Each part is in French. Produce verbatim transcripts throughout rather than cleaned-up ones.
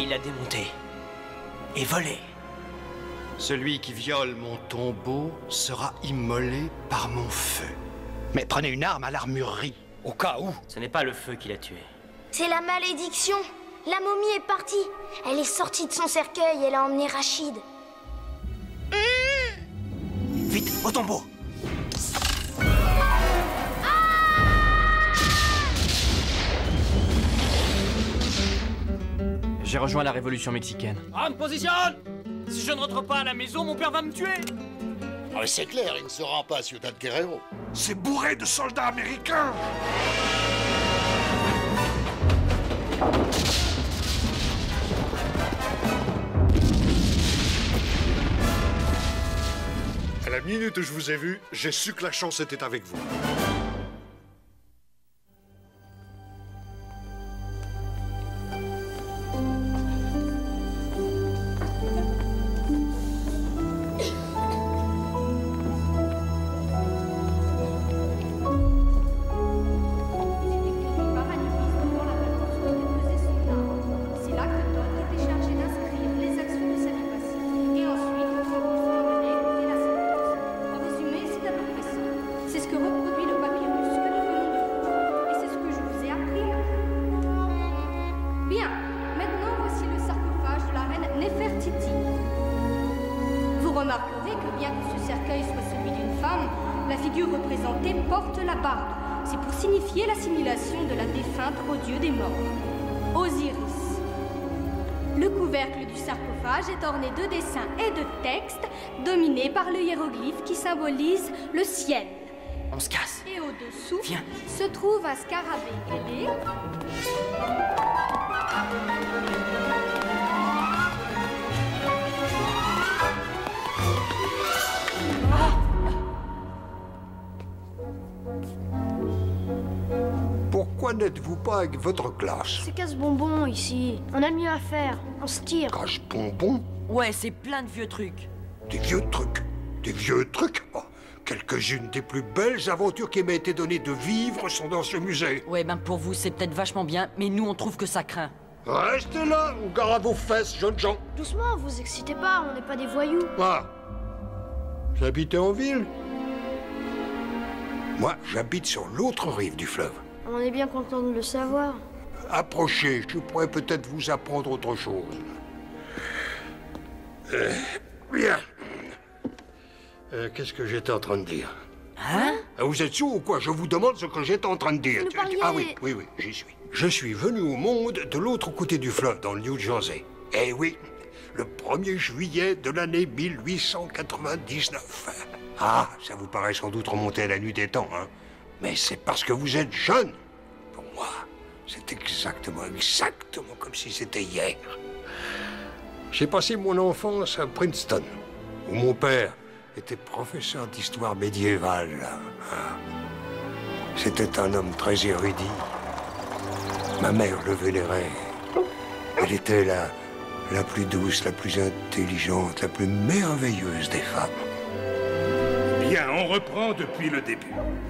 il l'a démonté. Et volé. Celui qui viole mon tombeau sera immolé par mon feu. Mais prenez une arme à l'armurerie, au cas où. Ce n'est pas le feu qui l'a tué. C'est la malédiction. La momie est partie. Elle est sortie de son cercueil et elle a emmené Rachid. Mmh. Vite, au tombeau. J'ai rejoint la révolution mexicaine. Arme, positionne! Si je ne rentre pas à la maison, mon père va me tuer! Ah, c'est clair, il ne se rend pas à Ciudad Guerrero. C'est bourré de soldats américains! À la minute où je vous ai vu, j'ai su que la chance était avec vous. Est orné de dessins et de textes, dominé par le hiéroglyphe qui symbolise le ciel. On se casse. Et au-dessous Viens. se trouve un scarabée ailé. Pourquoi n'êtes-vous pas avec votre classe? C'est casse-bonbon ici. On a mieux à faire. On se tire. Casse-bonbon? Ouais, c'est plein de vieux trucs. Des vieux trucs? Des vieux trucs? Oh, quelques-unes des plus belles aventures qui m'aient été données de vivre sont dans ce musée. Ouais, ben pour vous, c'est peut-être vachement bien, mais nous, on trouve que ça craint. Restez là, ou gare à vos fesses, jeunes gens. Doucement, vous excitez pas, on n'est pas des voyous. Ah, j'habitais en ville. Moi, j'habite sur l'autre rive du fleuve. On est bien content de le savoir. Approchez, je pourrais peut-être vous apprendre autre chose. Euh, bien. Euh, Qu'est-ce que j'étais en train de dire? Hein? Vous êtes sourd ou quoi? Je vous demande ce que j'étais en train de dire. Vous nous parliez... Ah oui, oui, oui, j'y suis. Je suis venu au monde de l'autre côté du fleuve, dans le New Jersey. Eh oui, le premier juillet de l'année mille huit cent quatre-vingt-dix-neuf. Ah, ça vous paraît sans doute remonter à la nuit des temps, hein? Mais c'est parce que vous êtes jeune. Pour moi, c'est exactement, exactement comme si c'était hier. J'ai passé mon enfance à Princeton, où mon père était professeur d'histoire médiévale. C'était un homme très érudit. Ma mère le vénérait. Elle était la, la plus douce, la plus intelligente, la plus merveilleuse des femmes. Bien, on reprend depuis le début.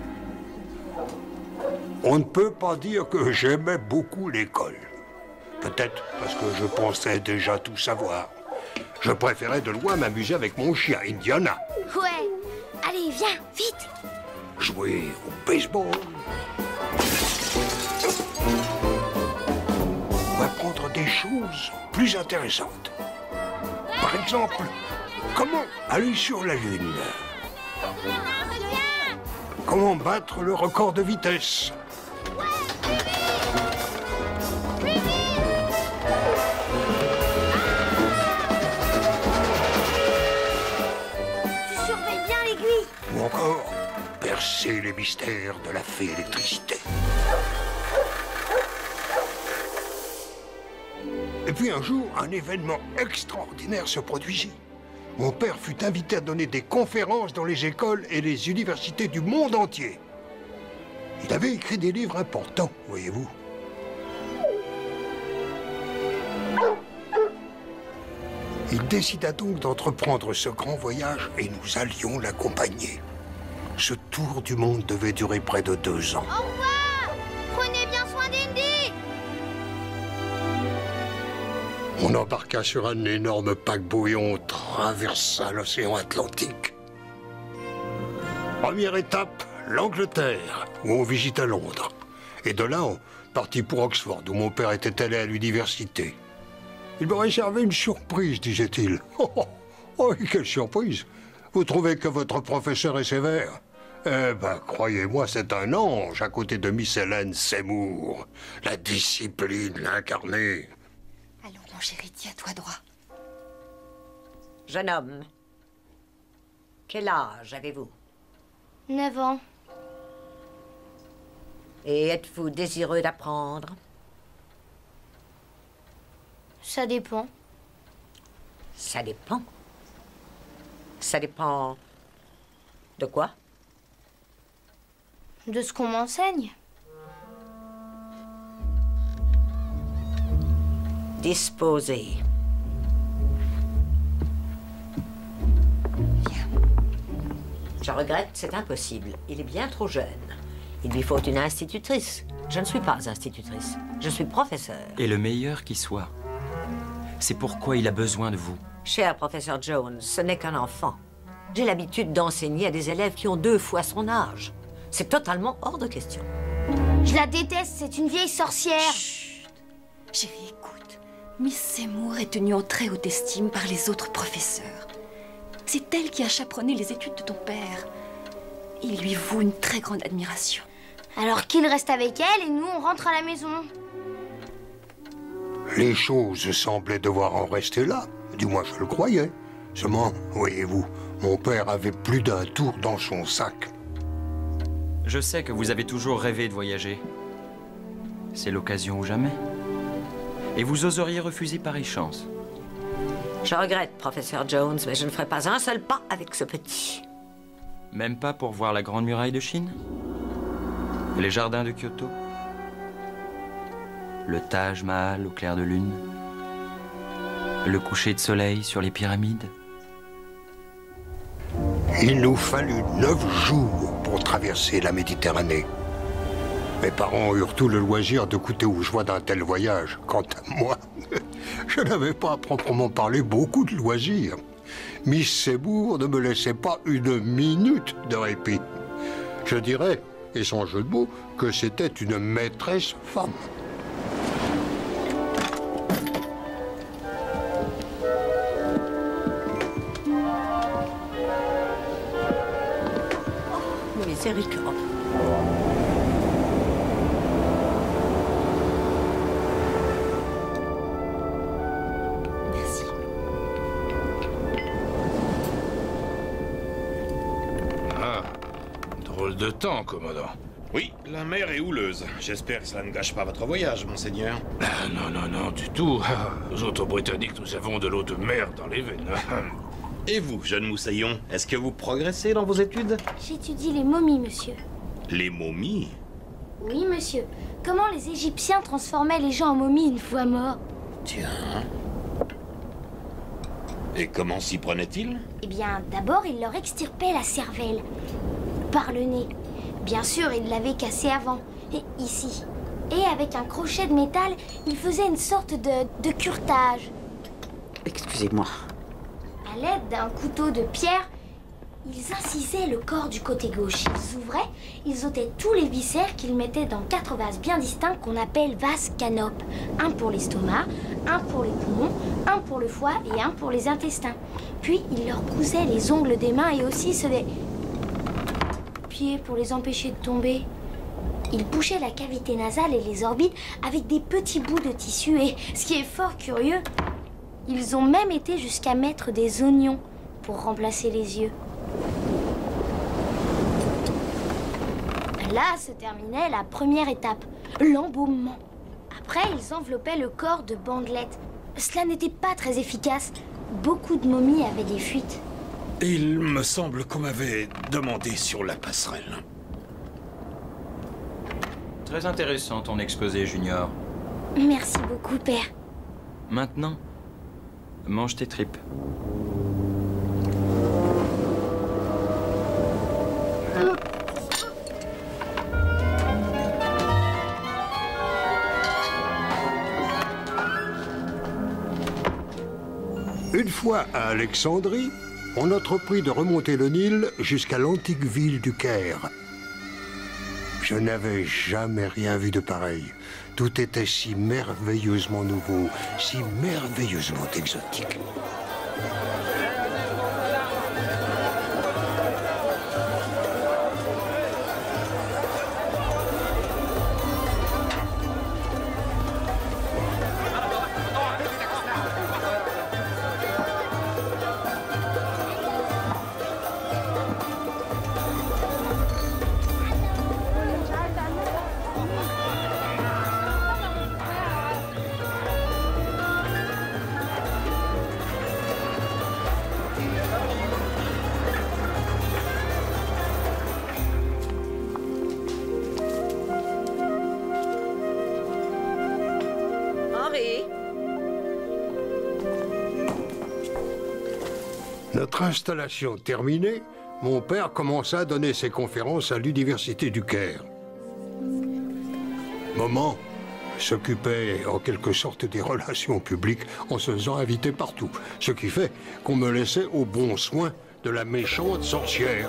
On ne peut pas dire que j'aimais beaucoup l'école. Peut-être parce que je pensais déjà tout savoir. Je préférais de loin m'amuser avec mon chien, Indiana. Ouais. Allez, viens, vite. Jouer au baseball. Ou apprendre des choses plus intéressantes. Par exemple, comment aller sur la Lune? Comment battre le record de vitesse? Tu surveilles bien l'aiguille. Ou encore, percer les mystères de la fée électricité. Et puis un jour, un événement extraordinaire se produisit. Mon père fut invité à donner des conférences dans les écoles et les universités du monde entier. Il avait écrit des livres importants, voyez-vous. Il décida donc d'entreprendre ce grand voyage et nous allions l'accompagner. Ce tour du monde devait durer près de deux ans. Au revoir. Prenez bien soin d'Indy. On embarqua sur un énorme paquebot et on traversa l'océan Atlantique. Première étape, l'Angleterre, où on visita Londres. Et de là, on partit pour Oxford, où mon père était allé à l'université. Il me réservait une surprise, disait-il. Oh, oh, oh, quelle surprise! Vous trouvez que votre professeur est sévère? Eh ben, croyez-moi, c'est un ange à côté de Miss Hélène Seymour. La discipline incarnée. Allons, mon chéri, tiens-toi droit. Jeune homme, quel âge avez-vous? Neuf ans. Et êtes-vous désireux d'apprendre? Ça dépend. Ça dépend. Ça dépend... de quoi? De ce qu'on m'enseigne. Disposé. Viens. Je regrette, c'est impossible. Il est bien trop jeune. Il lui faut une institutrice. Je ne suis pas institutrice. Je suis professeur. Et le meilleur qui soit. C'est pourquoi il a besoin de vous. Cher professeur Jones, ce n'est qu'un enfant. J'ai l'habitude d'enseigner à des élèves qui ont deux fois son âge. C'est totalement hors de question. Je la déteste, c'est une vieille sorcière. Chut. Chérie, écoute. Miss Seymour est tenue en très haute estime par les autres professeurs. C'est elle qui a chaperonné les études de ton père. Il lui voue une très grande admiration. Alors qu'il reste avec elle et nous, on rentre à la maison. Les choses semblaient devoir en rester là. Du moins, je le croyais. Seulement, voyez-vous, mon père avait plus d'un tour dans son sac. Je sais que vous avez toujours rêvé de voyager. C'est l'occasion ou jamais. Et vous oseriez refuser pareille chance. Je regrette, professeur Jones, mais je ne ferai pas un seul pas avec ce petit. Même pas pour voir la Grande Muraille de Chine? Les jardins de Kyoto? Le Taj Mahal au clair de lune? Le coucher de soleil sur les pyramides? Il nous fallut neuf jours pour traverser la Méditerranée. Mes parents eurent tout le loisir de goûter aux joies d'un tel voyage. Quant à moi, je n'avais pas à proprement parler beaucoup de loisirs. Miss Seymour ne me laissait pas une minute de répit. Je dirais, et sans jeu de mots, que c'était une maîtresse femme. Miséricorde. Merci. Ah, drôle de temps, commandant. Oui, la mer est houleuse. J'espère que cela ne gâche pas votre voyage, monseigneur. Ah, non, non, non, du tout. Ah, nous autres Britanniques, nous avons de l'eau de mer dans les veines. Et vous, jeune moussaillon, est-ce que vous progressez dans vos études? J'étudie les momies, monsieur. Les momies? Oui, monsieur. Comment les Égyptiens transformaient les gens en momies une fois morts? Tiens. Et comment s'y prenaient-ils? Eh bien, d'abord, ils leur extirpaient la cervelle. Par le nez. Bien sûr, ils l'avaient cassée avant. Et ici. Et avec un crochet de métal, ils faisaient une sorte de, de curetage. Excusez-moi. À l'aide d'un couteau de pierre, ils incisaient le corps du côté gauche. Ils ouvraient, ils ôtaient tous les viscères qu'ils mettaient dans quatre vases bien distincts qu'on appelle vases canopes. Un pour l'estomac, un pour les poumons, un pour le foie et un pour les intestins. Puis ils leur cousaient les ongles des mains et aussi ceux des pieds pour les empêcher de tomber. Ils bouchaient la cavité nasale et les orbites avec des petits bouts de tissu et, ce qui est fort curieux, ils ont même été jusqu'à mettre des oignons pour remplacer les yeux. Là se terminait la première étape, l'embaumement. Après, ils enveloppaient le corps de bandelettes. Cela n'était pas très efficace. Beaucoup de momies avaient des fuites. Il me semble qu'on m'avait demandé sur la passerelle. Très intéressant ton exposé, Junior. Merci beaucoup, père. Maintenant, mange tes tripes. Une fois à Alexandrie, on entreprit de remonter le Nil jusqu'à l'antique ville du Caire. Je n'avais jamais rien vu de pareil. Tout était si merveilleusement nouveau, si merveilleusement exotique. Notre installation terminée, mon père commença à donner ses conférences à l'université du Caire. Maman s'occupait en quelque sorte des relations publiques en se faisant inviter partout, ce qui fait qu'on me laissait au bon soin de la méchante sorcière.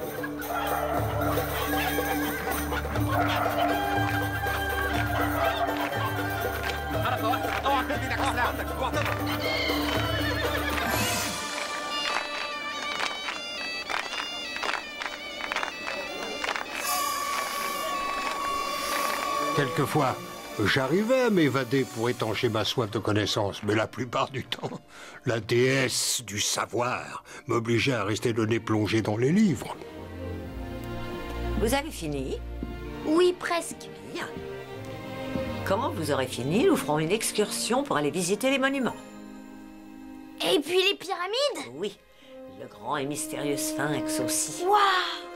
Quelquefois, j'arrivais à m'évader pour étancher ma soif de connaissance, mais la plupart du temps, la déesse du savoir m'obligeait à rester le nez plongé dans les livres. Vous avez fini? Oui, presque. Bien. Quand vous aurez fini, nous ferons une excursion pour aller visiter les monuments. Et puis les pyramides? Oui, le grand et mystérieux sphinx aussi. Waouh!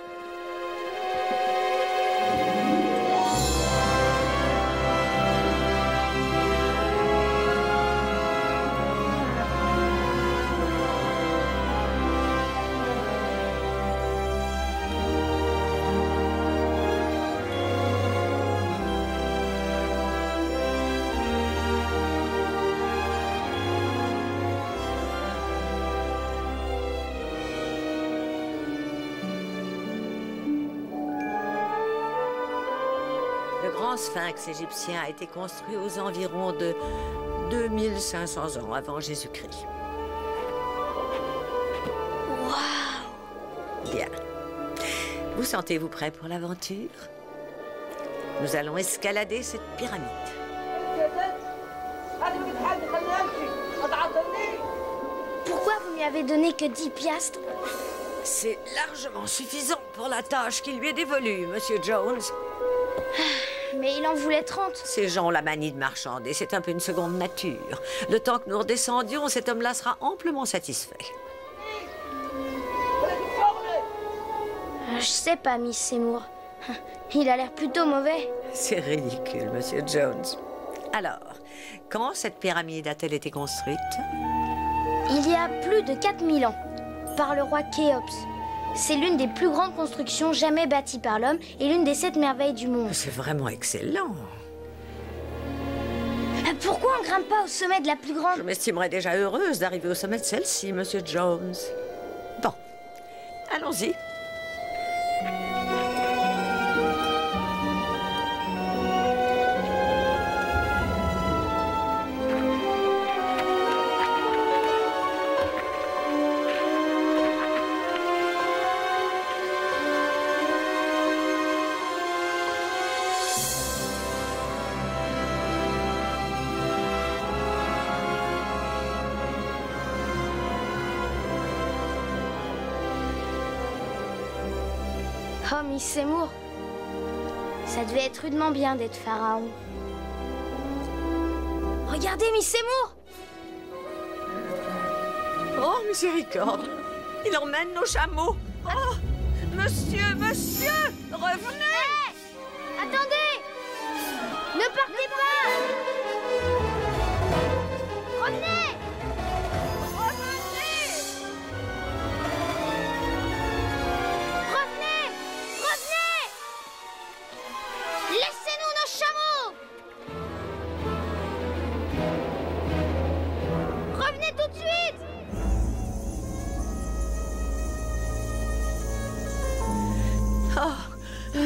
Le grand sphinx égyptien a été construit aux environs de deux mille cinq cents ans avant Jésus-Christ. Waouh! Bien. Vous sentez-vous prêt pour l'aventure? Nous allons escalader cette pyramide. Pourquoi vous lui avez donné que dix piastres? C'est largement suffisant pour la tâche qui lui est dévolue, Monsieur Jones. Mais il en voulait trente. Ces gens ont la manie de marchander, c'est un peu une seconde nature. Le temps que nous redescendions, cet homme-là sera amplement satisfait. Je sais pas, Miss Seymour. Il a l'air plutôt mauvais. C'est ridicule, Monsieur Jones. Alors, quand cette pyramide a-t-elle été construite? Il y a plus de quatre mille ans, par le roi Khéops. C'est l'une des plus grandes constructions jamais bâties par l'homme et l'une des sept merveilles du monde. C'est vraiment excellent. Pourquoi on grimpe pas au sommet de la plus grande? Je m'estimerais déjà heureuse d'arriver au sommet de celle-ci, Monsieur Jones. Bon, allons-y. Oh, Miss Seymour, ça devait être rudement bien d'être pharaon. Regardez, Miss Seymour! Oh, miséricorde! Il emmène nos chameaux! Oh! Monsieur, monsieur! Revenez! Hey! Attendez! Ne partez pas! Revenez! Revenez! Revenez! Revenez! Laissez-nous nos chameaux! Revenez tout de suite!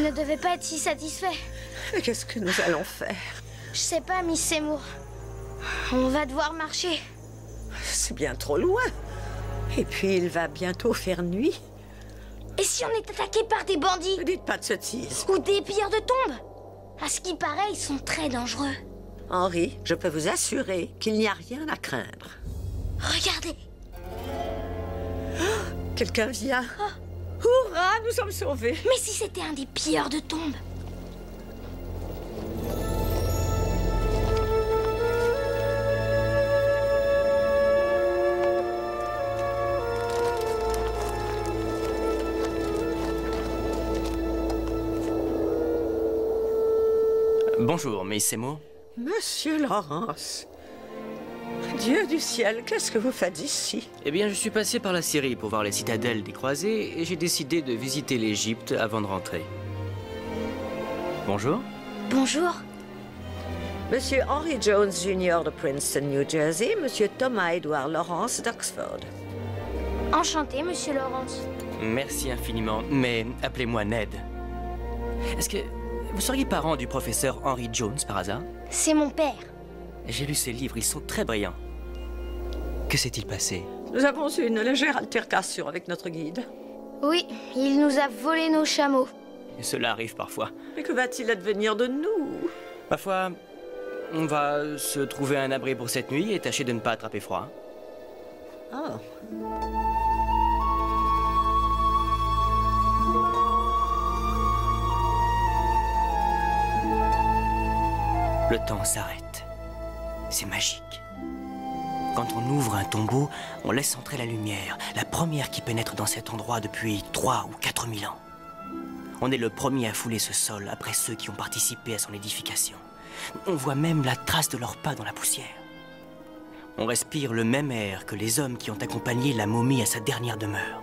ne devait pas être si satisfait. Qu'est-ce que nous allons faire? Je sais pas, Miss Seymour. On va devoir marcher. C'est bien trop loin. Et puis, il va bientôt faire nuit. Et si on est attaqué par des bandits? Ne dites pas de sottises. Ou des pilleurs de tombes? À ce qui paraît, ils sont très dangereux. Henri, je peux vous assurer qu'il n'y a rien à craindre. Regardez. Oh, quelqu'un vient. Oh. Hurrah, nous sommes sauvés. Mais si c'était un des pilleurs de tombes? Bonjour, Miss Seymour. Monsieur Lawrence. Dieu du ciel, qu'est-ce que vous faites ici? Eh bien, je suis passé par la Syrie pour voir les citadelles des croisés et j'ai décidé de visiter l'Égypte avant de rentrer. Bonjour. Bonjour. Monsieur Henry Jones Junior de Princeton, New Jersey, Monsieur Thomas Edward Lawrence d'Oxford. Enchanté, Monsieur Lawrence. Merci infiniment, mais appelez-moi Ned. Est-ce que vous seriez parent du professeur Henry Jones, par hasard? C'est mon père. J'ai lu ses livres, ils sont très brillants. Que s'est-il passé? Nous avons eu une légère altercation avec notre guide. Oui, il nous a volé nos chameaux. Et cela arrive parfois. Mais que va-t-il advenir de nous? Ma foi, on va se trouver un abri pour cette nuit et tâcher de ne pas attraper froid. Oh. Le temps s'arrête. C'est magique. Quand on ouvre un tombeau, on laisse entrer la lumière, la première qui pénètre dans cet endroit depuis trois ou quatre mille ans. On est le premier à fouler ce sol après ceux qui ont participé à son édification. On voit même la trace de leurs pas dans la poussière. On respire le même air que les hommes qui ont accompagné la momie à sa dernière demeure.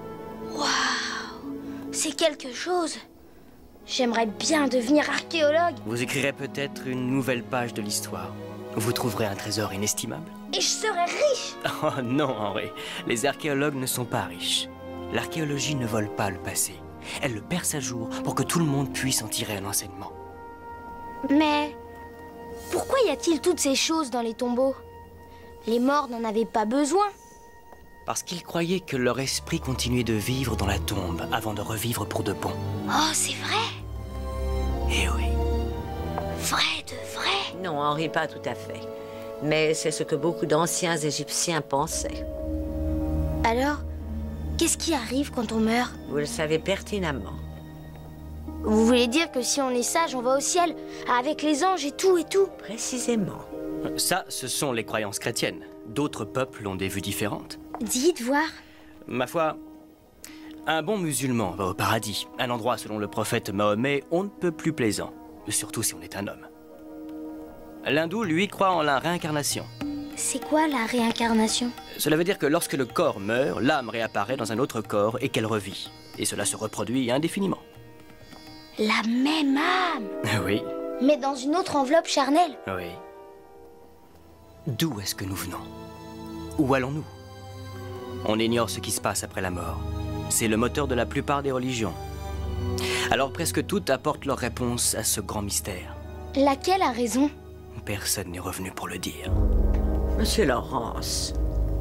Waouh! C'est quelque chose. J'aimerais bien devenir archéologue. Vous écrirez peut-être une nouvelle page de l'histoire. Vous trouverez un trésor inestimable. Et je serai riche. Oh non, Henri. Les archéologues ne sont pas riches. L'archéologie ne vole pas le passé. Elle le perce à jour pour que tout le monde puisse en tirer un enseignement. Mais pourquoi y a-t-il toutes ces choses dans les tombeaux? Les morts n'en avaient pas besoin. Parce qu'ils croyaient que leur esprit continuait de vivre dans la tombe avant de revivre pour de bon. Oh, c'est vrai? Eh oui. Vrai de vrai? Non, Henri, pas tout à fait. Mais c'est ce que beaucoup d'anciens Égyptiens pensaient. Alors, qu'est-ce qui arrive quand on meurt? Vous le savez pertinemment. Vous voulez dire que si on est sage, on va au ciel, avec les anges et tout et tout? Précisément. Ça, ce sont les croyances chrétiennes. D'autres peuples ont des vues différentes. Dites voir. Ma foi, un bon musulman va au paradis, un endroit selon le prophète Mahomet on ne peut plus plaisant, surtout si on est un homme. L'hindou, lui, croit en la réincarnation. C'est quoi la réincarnation? Cela veut dire que lorsque le corps meurt, l'âme réapparaît dans un autre corps et qu'elle revit. Et cela se reproduit indéfiniment. La même âme? Oui. Mais dans une autre enveloppe charnelle? Oui. D'où est-ce que nous venons? Où allons-nous? On ignore ce qui se passe après la mort. C'est le moteur de la plupart des religions. Alors presque toutes apportent leur réponse à ce grand mystère. Laquelle a raison? Personne n'est revenu pour le dire. Monsieur Lawrence.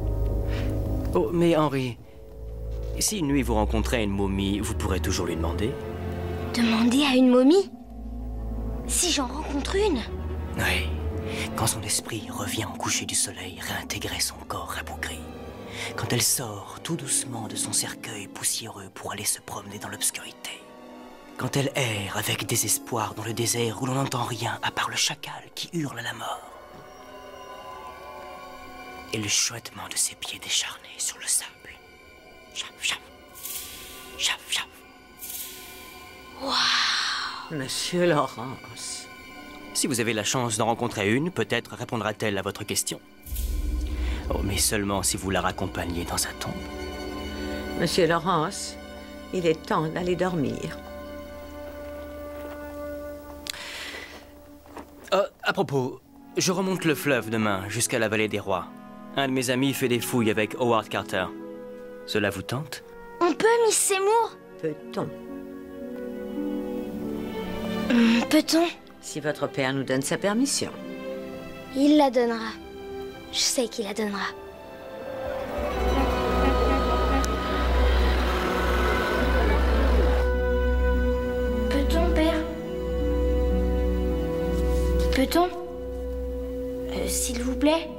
Oh, mais Henri, si une nuit vous rencontrez une momie, vous pourrez toujours lui demander. Demander à une momie? Si j'en rencontre une? Oui. Quand son esprit revient au coucher du soleil, réintégrer son corps rabougri. Quand elle sort tout doucement de son cercueil poussiéreux pour aller se promener dans l'obscurité. Quand elle erre avec désespoir dans le désert où l'on n'entend rien à part le chacal qui hurle à la mort. Et le chouettement de ses pieds décharnés sur le sable. Chaf, chaf. Chaf, chaf. Waouh! Monsieur Lawrence. Si vous avez la chance d'en rencontrer une, peut-être répondra-t-elle à votre question. Oh, mais seulement si vous la raccompagnez dans sa tombe. Monsieur Lawrence, il est temps d'aller dormir. Oh, à propos, je remonte le fleuve demain jusqu'à la vallée des rois. Un de mes amis fait des fouilles avec Howard Carter. Cela vous tente? On peut, Miss Seymour? Peut-on? Hum, Peut-on? Si votre père nous donne sa permission. Il la donnera. Je sais qu'il la donnera. Peut-on, père? Peut-on? Euh, S'il vous plaît?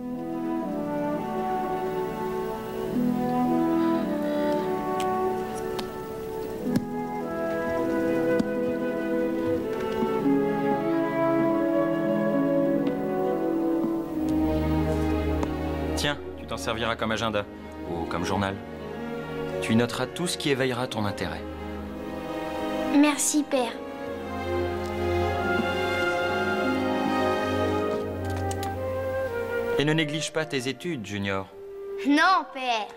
Tiens, tu t'en serviras comme agenda, ou comme journal. Tu y noteras tout ce qui éveillera ton intérêt. Merci, père. Et ne néglige pas tes études, Junior. Non, père.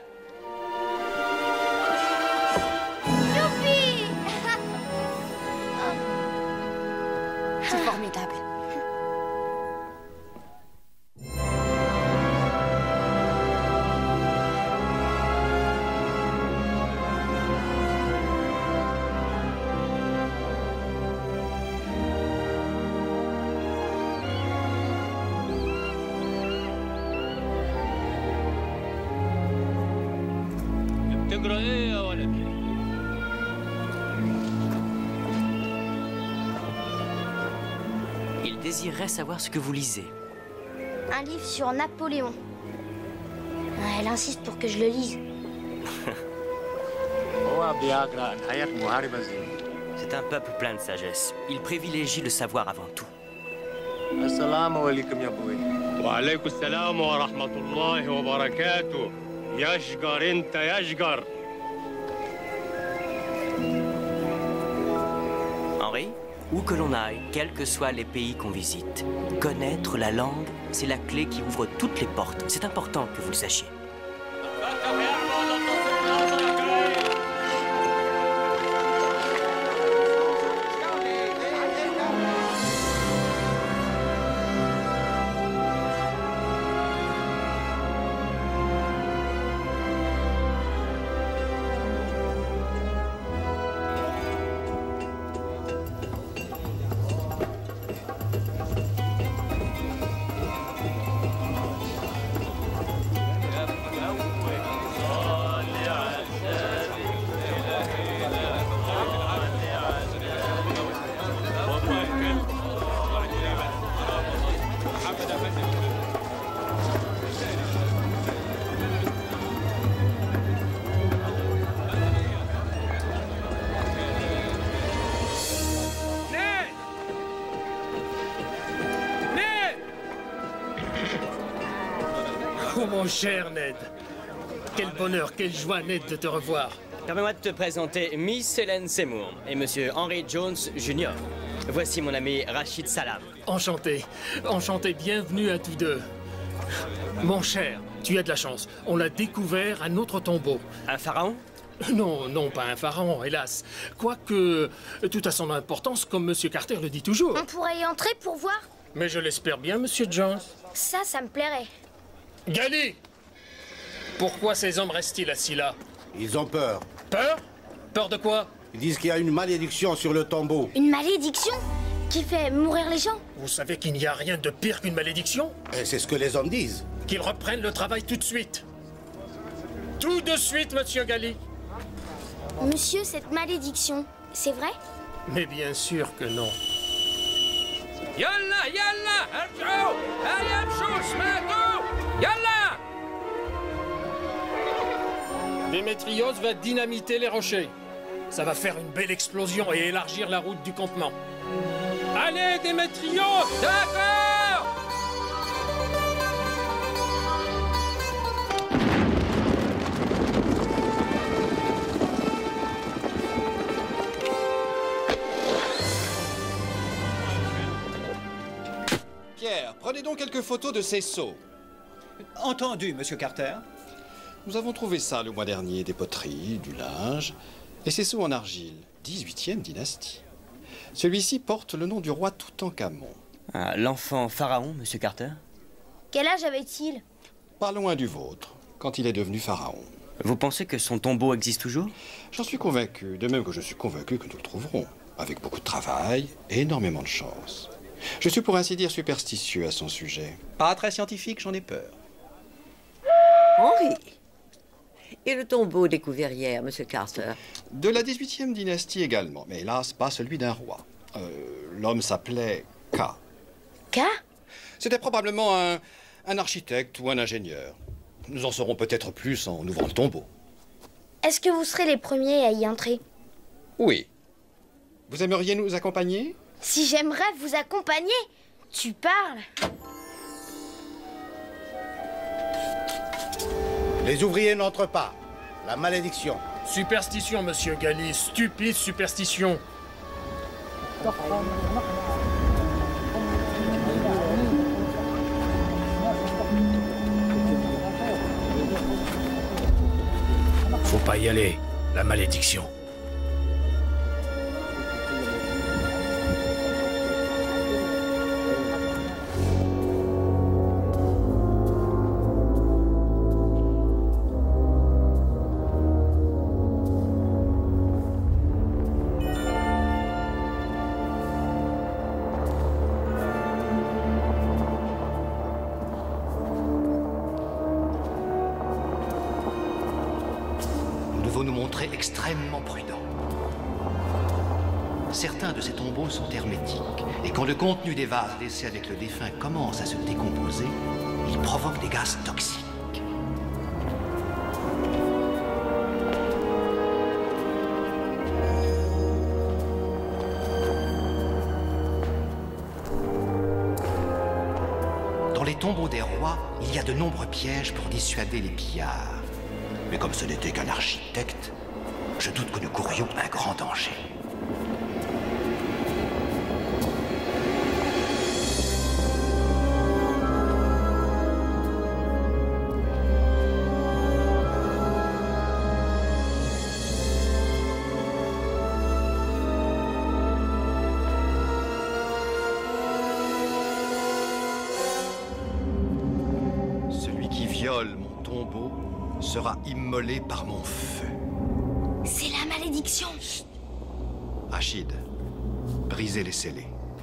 Youpi! C'est formidable. تقرا ايه يا ولدي؟ Il désirerait savoir ce que vous lisez. Un livre sur Napoléon. Elle insiste pour que je le lise. C'est un peuple plein de sagesse. Il privilégie le savoir avant tout. وعليكم السلام ورحمة الله وبركاته. يشجر انت يشجر. Henri, où que l'on aille, quels que soient les pays qu'on visite, connaître la langue, c'est la clé qui ouvre toutes les portes. C'est important que vous le sachiez. Oh mon cher Ned, quel bonheur, quelle joie Ned de te revoir. Permets-moi de te présenter Miss Hélène Seymour et Monsieur Henry Jones Junior Voici mon ami Rachid Salam. Enchanté, enchanté, bienvenue à tous deux. Mon cher, tu as de la chance, on a découvert un autre tombeau. Un pharaon? Non, non, pas un pharaon, hélas. Quoique, tout a son importance, comme Monsieur Carter le dit toujours. On pourrait y entrer pour voir? Mais je l'espère bien, Monsieur Jones. Ça, ça me plairait. Gali! Pourquoi ces hommes restent-ils assis là? Ils ont peur. Peur? Peur de quoi? Ils disent qu'il y a une malédiction sur le tombeau. Une malédiction? Qui fait mourir les gens? Vous savez qu'il n'y a rien de pire qu'une malédiction? Et c'est ce que les hommes disent. Qu'ils reprennent le travail tout de suite. Tout de suite, Monsieur Gali. Monsieur, cette malédiction, c'est vrai? Mais bien sûr que non. يلا يلا ارجعوا هيا امشوا سمعتوا يلا. Démétrios va dynamiter les rochers. Ça va faire une belle explosion et élargir la route du campement. Allez, Démétrios! D'accord! Pierre, prenez donc quelques photos de ces seaux. Entendu, Monsieur Carter. Nous avons trouvé ça le mois dernier, des poteries, du linge, et ces seaux en argile, dix-huitième dynastie. Celui-ci porte le nom du roi Toutankhamon. Ah, l'enfant pharaon, Monsieur Carter? Quel âge avait-il? Pas loin du vôtre, quand il est devenu pharaon. Vous pensez que son tombeau existe toujours? J'en suis convaincu, de même que je suis convaincu que nous le trouverons. avec beaucoup de travail et énormément de chance. Je suis pour ainsi dire superstitieux à son sujet. Pas très scientifique, j'en ai peur. Henri, et le tombeau découvert hier, monsieur Carter? De la dix-huitième dynastie également, mais hélas, pas celui d'un roi. Euh, L'homme s'appelait K. K? C'était probablement un, un architecte ou un ingénieur. Nous en saurons peut-être plus en ouvrant le tombeau. Est-ce que vous serez les premiers à y entrer? Oui. Vous aimeriez nous accompagner? Si j'aimerais vous accompagner? Tu parles? Les ouvriers n'entrent pas. La malédiction. Superstition, monsieur Galli. Stupide superstition. Faut pas y aller. La malédiction. Extrêmement prudent. Certains de ces tombeaux sont hermétiques, et quand le contenu des vases laissés avec le défunt commence à se décomposer, ils provoquent des gaz toxiques. Dans les tombeaux des rois, il y a de nombreux pièges pour dissuader les pillards. Mais comme ce n'était qu'un architecte, je doute que nous courions un grand danger. Celui qui viole mon tombeau sera immolé par mon feu. C'est la malédiction. Rachid, brisez les scellés.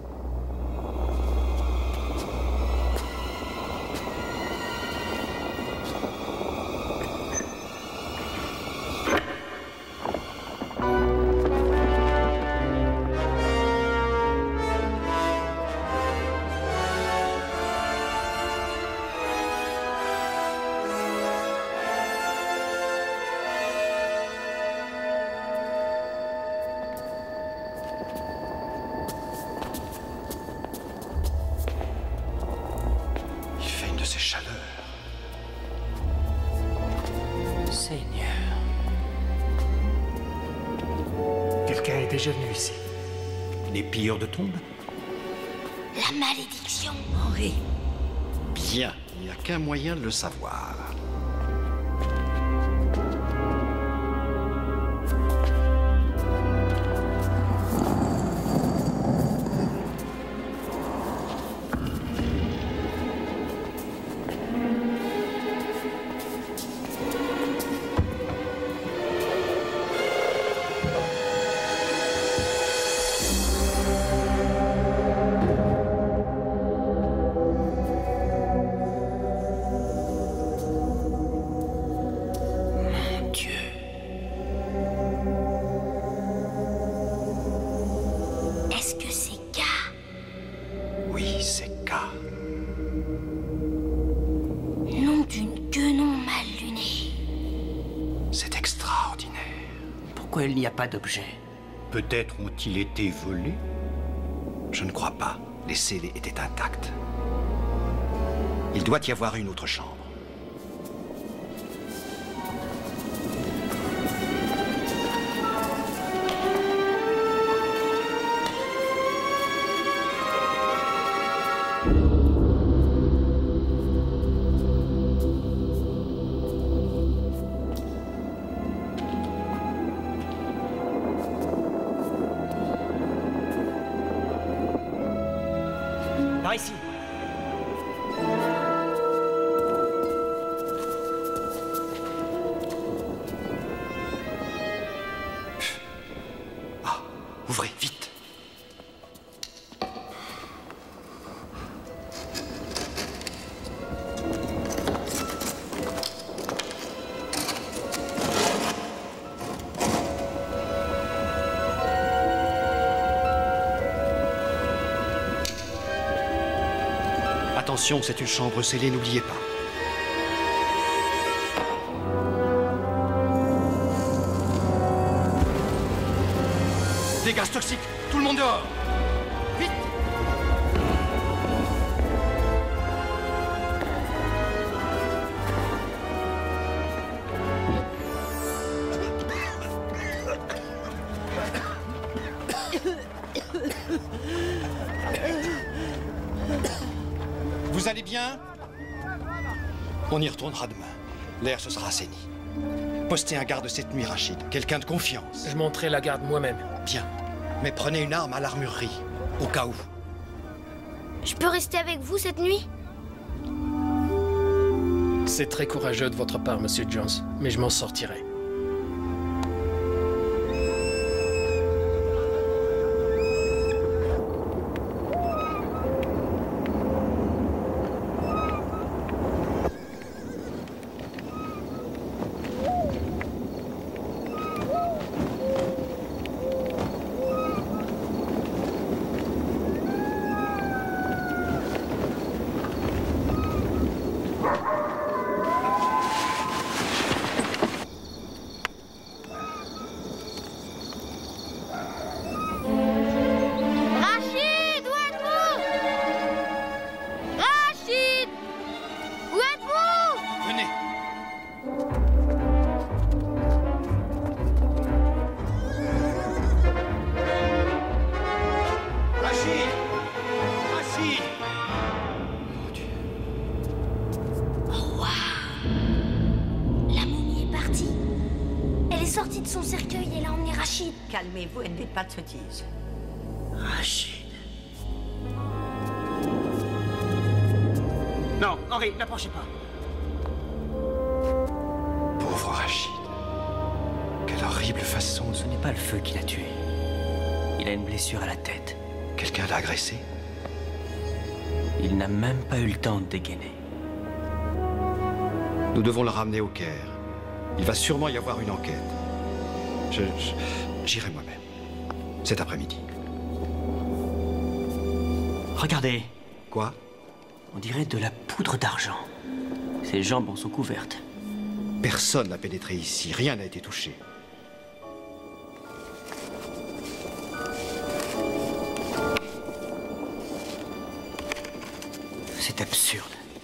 Quelqu'un est déjà venu ici. Les pilleurs de tombes? La malédiction. Henri. Bien, il n'y a qu'un moyen de le savoir. Il n'y a pas d'objet. Peut-être ont-ils été volés? Je ne crois pas. Les scellés étaient intacts. Il doit y avoir une autre chambre. Par ici. Attention, c'est une chambre scellée, n'oubliez pas. Des gaz toxiques, tout le monde dehors! Vite! Vous allez bien? On y retournera demain. L'air se sera assaini. Postez un garde cette nuit, Rachid. Quelqu'un de confiance. Je monterai la garde moi-même. Bien. Mais prenez une arme à l'armurerie, au cas où. Je peux rester avec vous cette nuit? C'est très courageux de votre part, Monsieur Jones, mais je m'en sortirai. sortie de son cercueil et elle a emmené Rachid. Calmez-vous et ne dites pas de sottises. Rachid. Non, Henri, n'approchez pas. Pauvre Rachid. Quelle horrible façon. Ce n'est pas le feu qui l'a tué. Il a une blessure à la tête. Quelqu'un l'a agressé? Il n'a même pas eu le temps de dégainer. Nous devons le ramener au Caire. Il va sûrement y avoir une enquête. Je, je- j'irai moi-même. Cet après-midi. Regardez. Quoi? On dirait de la poudre d'argent. Ses jambes en sont couvertes. Personne n'a pénétré ici. Rien n'a été touché. C'est absurde.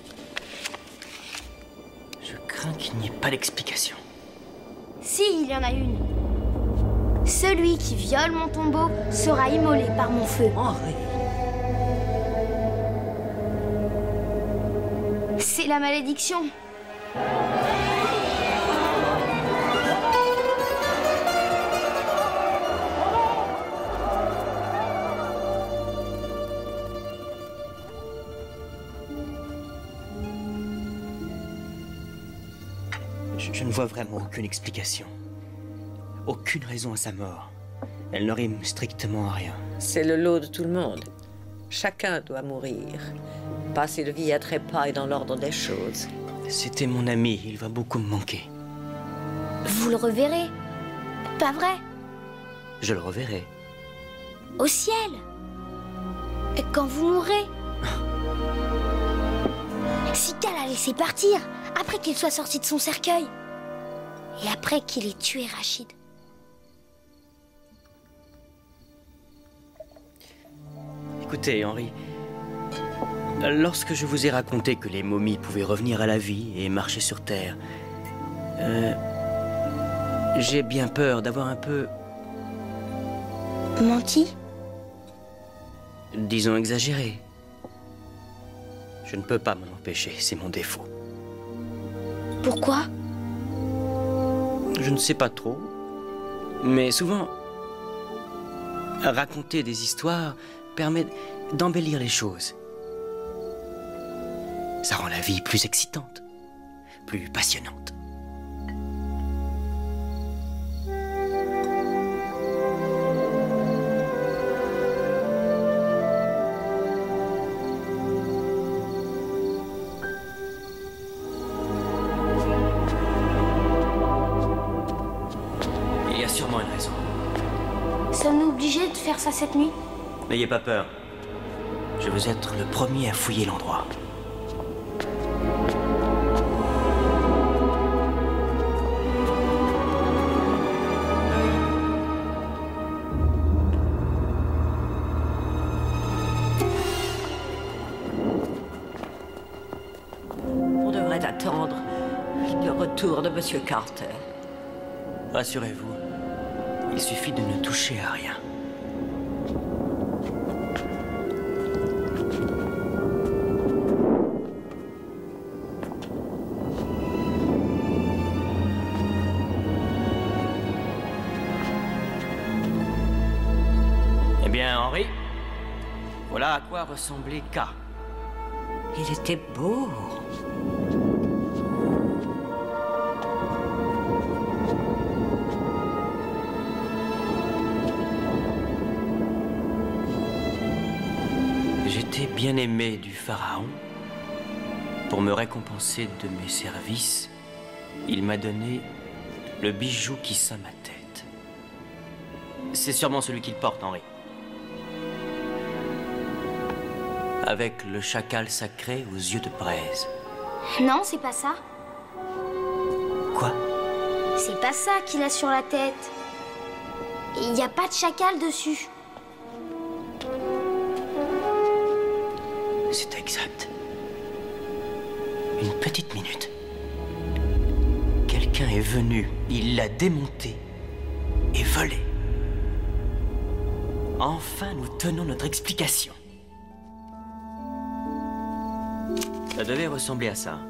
Je crains qu'il n'y ait pas d'explication. Si, il y en a une. Celui qui viole mon tombeau sera immolé par mon feu. Henri. C'est la malédiction. Je, je ne vois vraiment aucune explication. Aucune raison à sa mort. Elle ne rime strictement à rien. C'est le lot de tout le monde. Chacun doit mourir. Passer de vie à trépas et dans l'ordre des choses. C'était mon ami, il va beaucoup me manquer. Vous le reverrez. Pas vrai? Je le reverrai. Au ciel. Et quand vous mourrez. Sika l'a laissé partir après qu'il soit sorti de son cercueil. Et après qu'il ait tué Rachid. Écoutez, Henri, lorsque je vous ai raconté que les momies pouvaient revenir à la vie et marcher sur Terre, euh, j'ai bien peur d'avoir un peu, Menti? disons, exagéré. Je ne peux pas m'en empêcher, c'est mon défaut. Pourquoi? Je ne sais pas trop, mais souvent, raconter des histoires permet d'embellir les choses. Ça rend la vie plus excitante, plus passionnante. Il y a sûrement une raison. Sommes-nous obligés de faire ça cette nuit? N'ayez pas peur. Je veux être le premier à fouiller l'endroit. demanderai d'attendre le retour de Monsieur Carter. Rassurez-vous, il suffit de ne toucher à rien. Eh bien, Henry, voilà à quoi ressemblait K. Il était beau. J'étais bien aimé du pharaon. Pour me récompenser de mes services, il m'a donné le bijou qui ceint ma tête. C'est sûrement celui qu'il porte, Henry. Avec le chacal sacré aux yeux de braise. Non, c'est pas ça. Quoi? C'est pas ça qu'il a sur la tête. Il n'y a pas de chacal dessus. C'est exact. Une petite minute. Quelqu'un est venu, il l'a démonté et volé. Enfin, nous tenons notre explication. Ça devait ressembler à ça.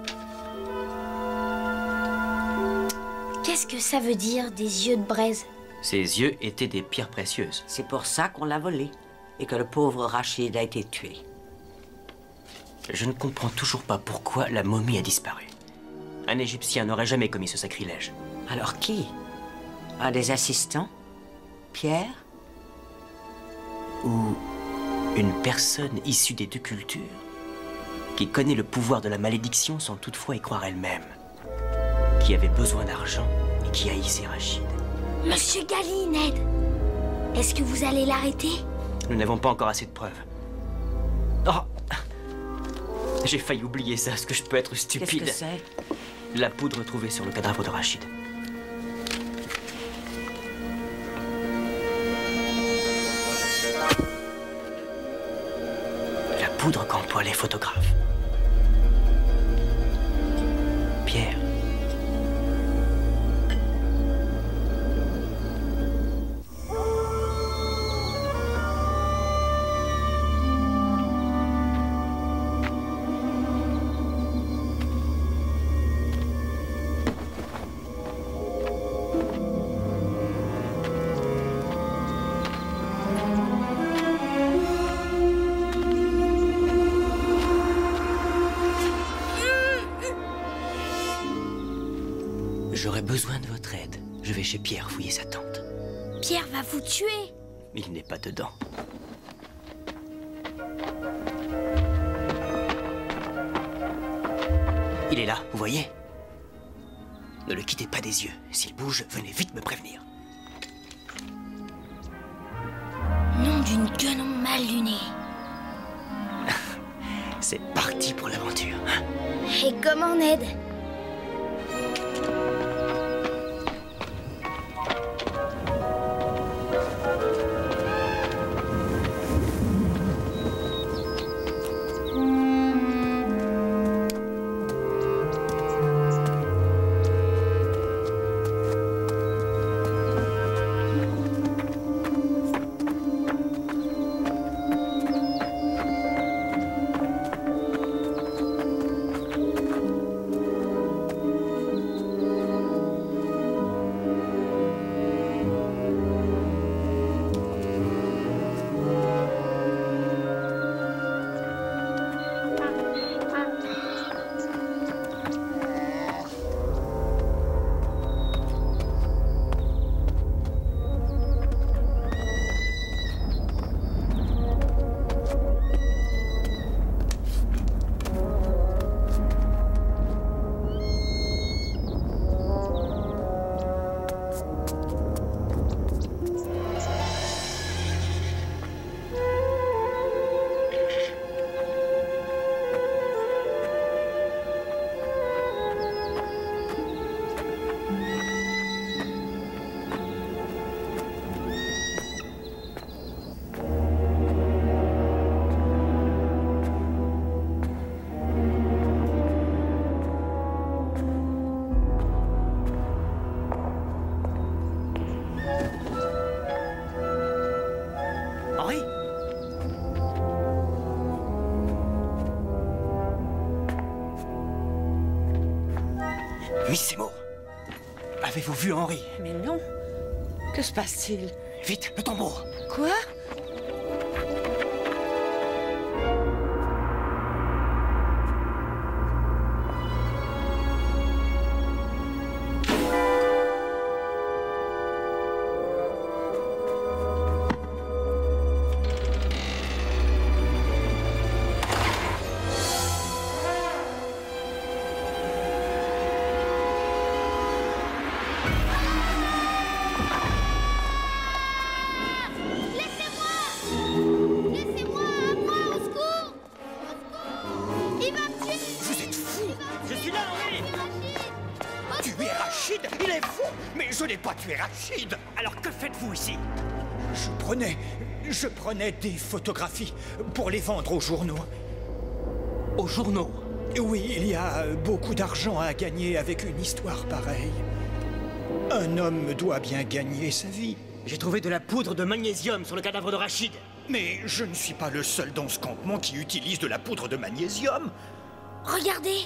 Qu'est-ce que ça veut dire, des yeux de braise? Ses yeux étaient des pierres précieuses. C'est pour ça qu'on l'a volé et que le pauvre Rachid a été tué. Je ne comprends toujours pas pourquoi la momie a disparu. Un Égyptien n'aurait jamais commis ce sacrilège. Alors qui? Un des assistants? Pierre? Ou une personne issue des deux cultures qui connaît le pouvoir de la malédiction sans toutefois y croire elle-même, qui avait besoin d'argent et qui haïssait Rachid. Monsieur Gali, Ned, est-ce que vous allez l'arrêter? Nous n'avons pas encore assez de preuves. Oh! J'ai failli oublier ça, est-ce que je peux être stupide? Qu'est-ce que c'est? La poudre trouvée sur le cadavre de Rachid. La poudre qu'emploient les photographes. Pierre. J'aurais besoin de votre aide. Je vais chez Pierre fouiller sa tente. Pierre va vous tuer. Il n'est pas dedans. Il est là, vous voyez? Ne le quittez pas des yeux. S'il bouge, venez vite me prévenir. Nom d'une guenon mal lunée. C'est parti pour l'aventure. Hein? Et comment, Ned? Miss Seymour, avez-vous vu Henry? Mais non. Que se passe-t-il? Vite, le tombeau. Quoi? Rachid! Alors que faites-vous ici? Je prenais... je prenais des photographies pour les vendre aux journaux. Aux journaux? Oui, il y a beaucoup d'argent à gagner avec une histoire pareille. Un homme doit bien gagner sa vie. J'ai trouvé de la poudre de magnésium sur le cadavre de Rachid. Mais je ne suis pas le seul dans ce campement qui utilise de la poudre de magnésium. Regardez!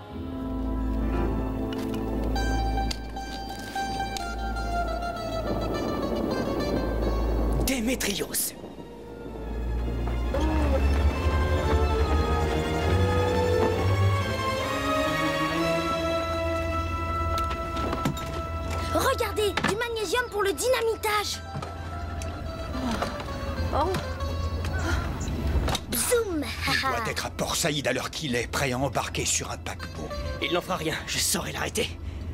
Démétrios. Regardez, du magnésium pour le dynamitage. Oh. Zoom. Il doit être à Port Saïd à l'heure qu'il est, prêt à embarquer sur un paquebot. Il n'en fera rien, je saurai l'arrêter.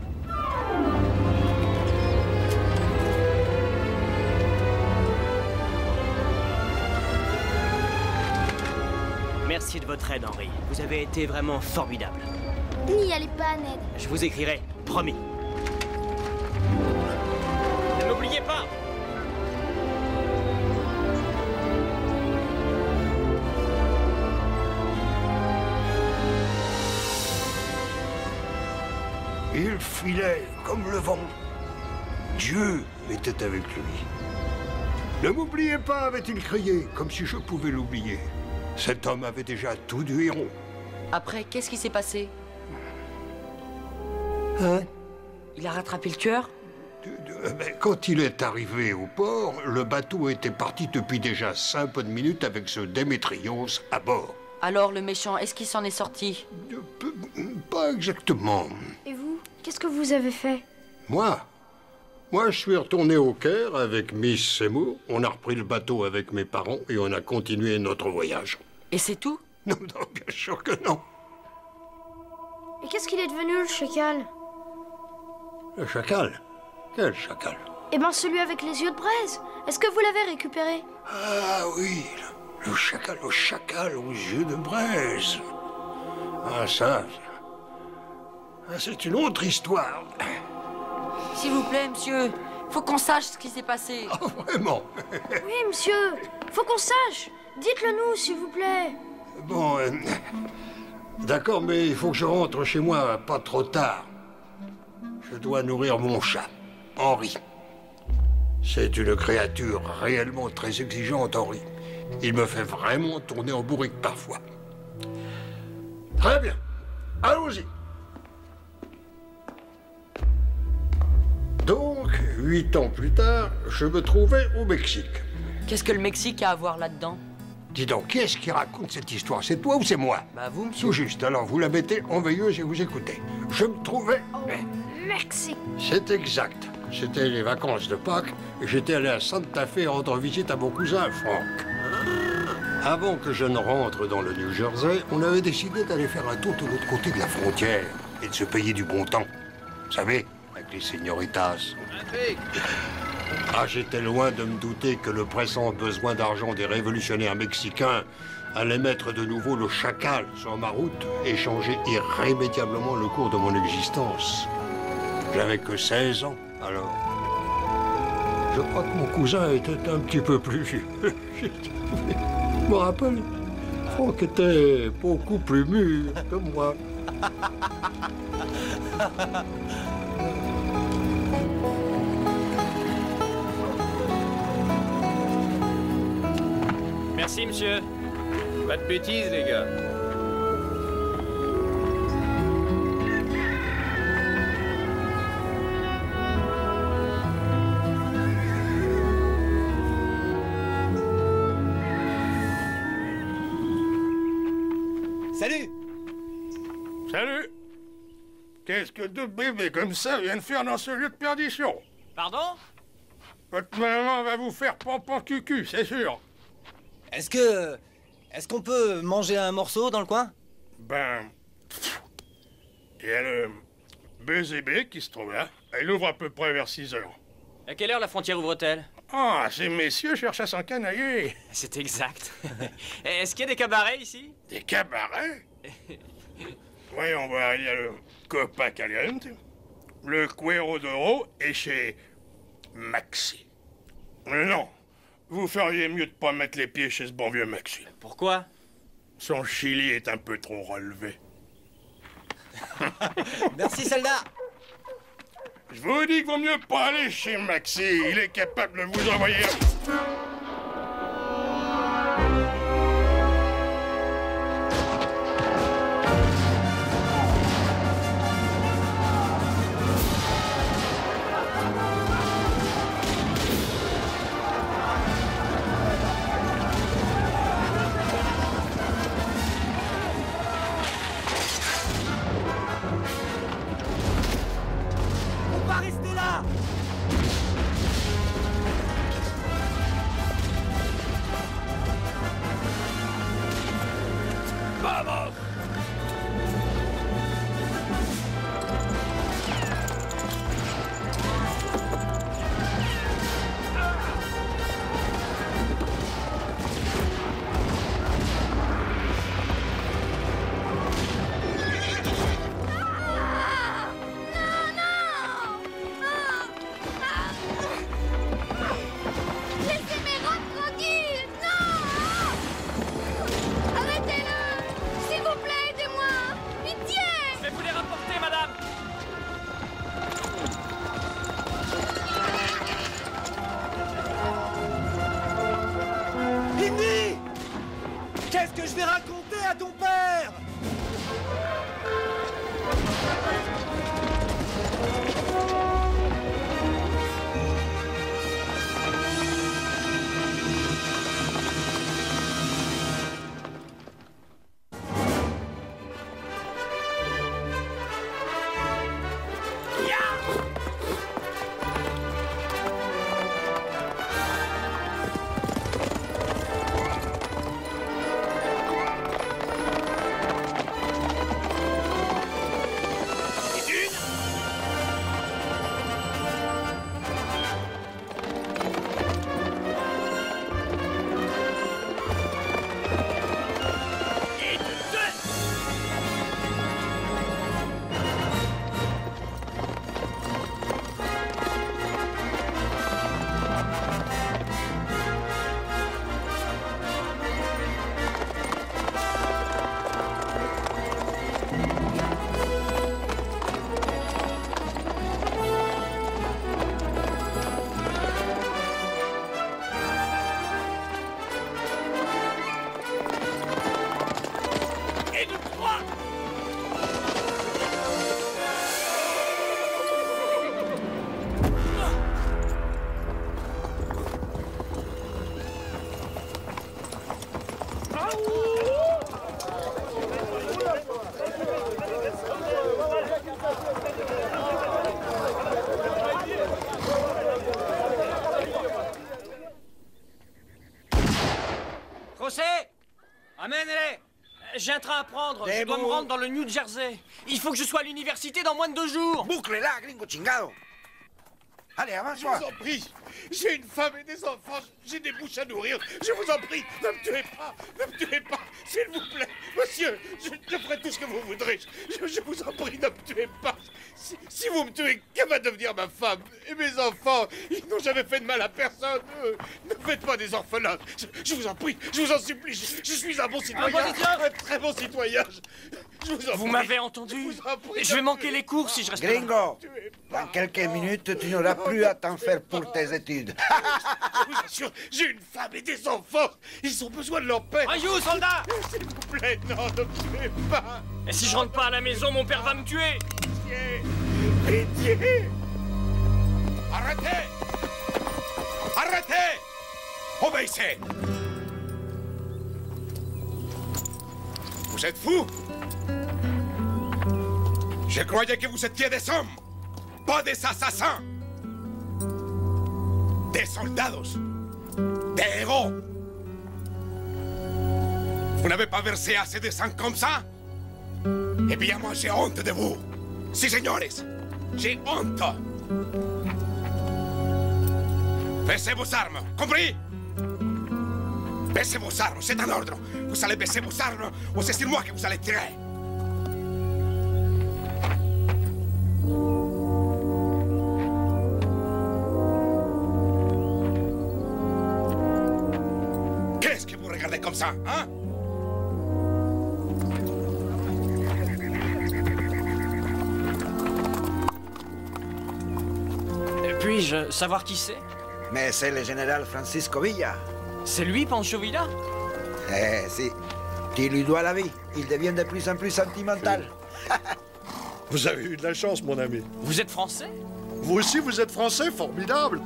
Merci de votre aide, Henry. Vous avez été vraiment formidable. N'y allez pas, Ned. Je vous écrirai, promis. Ne m'oubliez pas! Il filait comme le vent. Dieu était avec lui. Ne m'oubliez pas, avait-il crié, comme si je pouvais l'oublier. Cet homme avait déjà tout du héros. Après, qu'est-ce qui s'est passé? Hein? Il a rattrapé le tueur? Mais quand il est arrivé au port, le bateau était parti depuis déjà cinq bonnes minutes avec ce Démétrios à bord. Alors, le méchant, est-ce qu'il s'en est sorti? Pas exactement. Et vous? Qu'est-ce que vous avez fait? Moi? Moi, je suis retourné au Caire avec Miss Seymour. On a repris le bateau avec mes parents et on a continué notre voyage. Et c'est tout? Non, non, bien sûr que non. Et qu'est-ce qu'il est devenu, le chacal? Le chacal? Quel chacal? Eh ben, celui avec les yeux de braise. Est-ce que vous l'avez récupéré? Ah oui, le, le chacal, le chacal aux yeux de braise. Ah, ça... C'est une autre histoire. S'il vous plaît, monsieur, faut qu'on sache ce qui s'est passé. Ah, vraiment? Oui, monsieur, faut qu'on sache. Dites-le nous, s'il vous plaît. Bon, euh, d'accord, mais il faut que je rentre chez moi pas trop tard. Je dois nourrir mon chat, Henry. C'est une créature réellement très exigeante, Henry. Il me fait vraiment tourner en bourrique parfois. Très bien, allons-y. Donc, huit ans plus tard, je me trouvais au Mexique. Qu'est-ce que le Mexique a à voir là-dedans? Dis donc, qui est-ce qui raconte cette histoire? C'est toi ou c'est moi? Bah vous, monsieur. Tout juste, alors vous la mettez en veilleuse et vous écoutez. Je me trouvais... Au Mexique. C'est exact. C'était les vacances de Pâques et j'étais allé à Santa Fe rendre visite à mon cousin Frank. Avant que je ne rentre dans le New Jersey, on avait décidé d'aller faire un tour de l'autre côté de la frontière et de se payer du bon temps. Vous savez, avec les señoritas. Ah, j'étais loin de me douter que le pressant besoin d'argent des révolutionnaires mexicains allait mettre de nouveau le chacal sur ma route et changer irrémédiablement le cours de mon existence. J'avais que seize ans, alors. Je crois que mon cousin était un petit peu plus vieux. Je me rappelle, Franck était beaucoup plus mûr que moi. Merci, monsieur. Pas de bêtises, les gars. Salut! Salut! Qu'est-ce que deux bébés comme ça viennent faire dans ce lieu de perdition? Pardon? Votre maman va vous faire pampan cucu, c'est sûr. Est-ce que... Est-ce qu'on peut manger un morceau dans le coin? Ben... Il y a le B Z B qui se trouve là. Elle ouvre à peu près vers six heures. À quelle heure la frontière ouvre-t-elle? Ah, ces messieurs cherchent à s'encanailler. C'est exact. Est-ce qu'il y a des cabarets ici? Des cabarets? Voyons voir, il y a le Copa Caliente, le Cuero d'Oro et chez Maxi. Mais non, vous feriez mieux de pas mettre les pieds chez ce bon vieux Maxi. Pourquoi? Son chili est un peu trop relevé. Merci, soldat. Je vous dis qu'il vaut mieux pas aller chez Maxi. Il est capable de vous envoyer... Restez là! Vamos! Qu'est-ce que je vais raconter à ton père? José! Amène-les! J'ai un train à prendre, je dois me rendre dans le New Jersey. Il faut que je sois à l'université dans moins de deux jours. Boucle-la, gringo chingado. Allez, avance-moi. Je vous en prie, j'ai une femme et des enfants, j'ai des bouches à nourrir. Je vous en prie, ne me tuez pas, ne me tuez pas, s'il vous plaît. Monsieur, je, je ferai tout ce que vous voudrez. Je, je vous en prie, ne me tuez pas. Si, si vous me tuez, que va devenir ma femme et mes enfants? Ils n'ont jamais fait de mal à personne. Eux. Ne faites pas des orphelins. Je, je vous en prie, je vous en supplie. Je, je suis un bon citoyen, Un bon citoyen. un très bon citoyen. Je, je vous en Vous prie. m'avez entendu? Je, vous en prie, Je vais ne manquer tuez les cours si je reste Gringo, là. dans quelques minutes, tu n'auras plus à t'en faire pour tes études. Je vous assure, j'ai une femme et des enfants. Ils ont besoin de leur père. Ayou, soldat! S'il vous plaît, non, ne me tuez pas. Et si je rentre pas à la maison, mon père va me tuer! Pitié! Pitié! Arrêtez! Arrêtez! Obéissez! Vous Vous êtes fous? Je croyais que vous étiez des hommes, pas des assassins. Des soldados, des héros. Vous n'avez pas versé assez de sang comme ça? Eh bien, moi, j'ai honte de vous. Si, señores, j'ai honte. Baissez vos armes, compris? Baissez vos armes, c'est un ordre. Vous allez baisser vos armes ou c'est sur moi que vous allez tirer. Qu'est-ce que vous regardez comme ça, hein? Puis-je savoir qui c'est? Mais c'est le général Francisco Villa. C'est lui, Pancho Villa? Eh, si. Tu lui dois la vie. Il devient de plus en plus sentimental. Vous avez eu de la chance, mon ami. Vous êtes français? Vous aussi, vous êtes français? Formidable.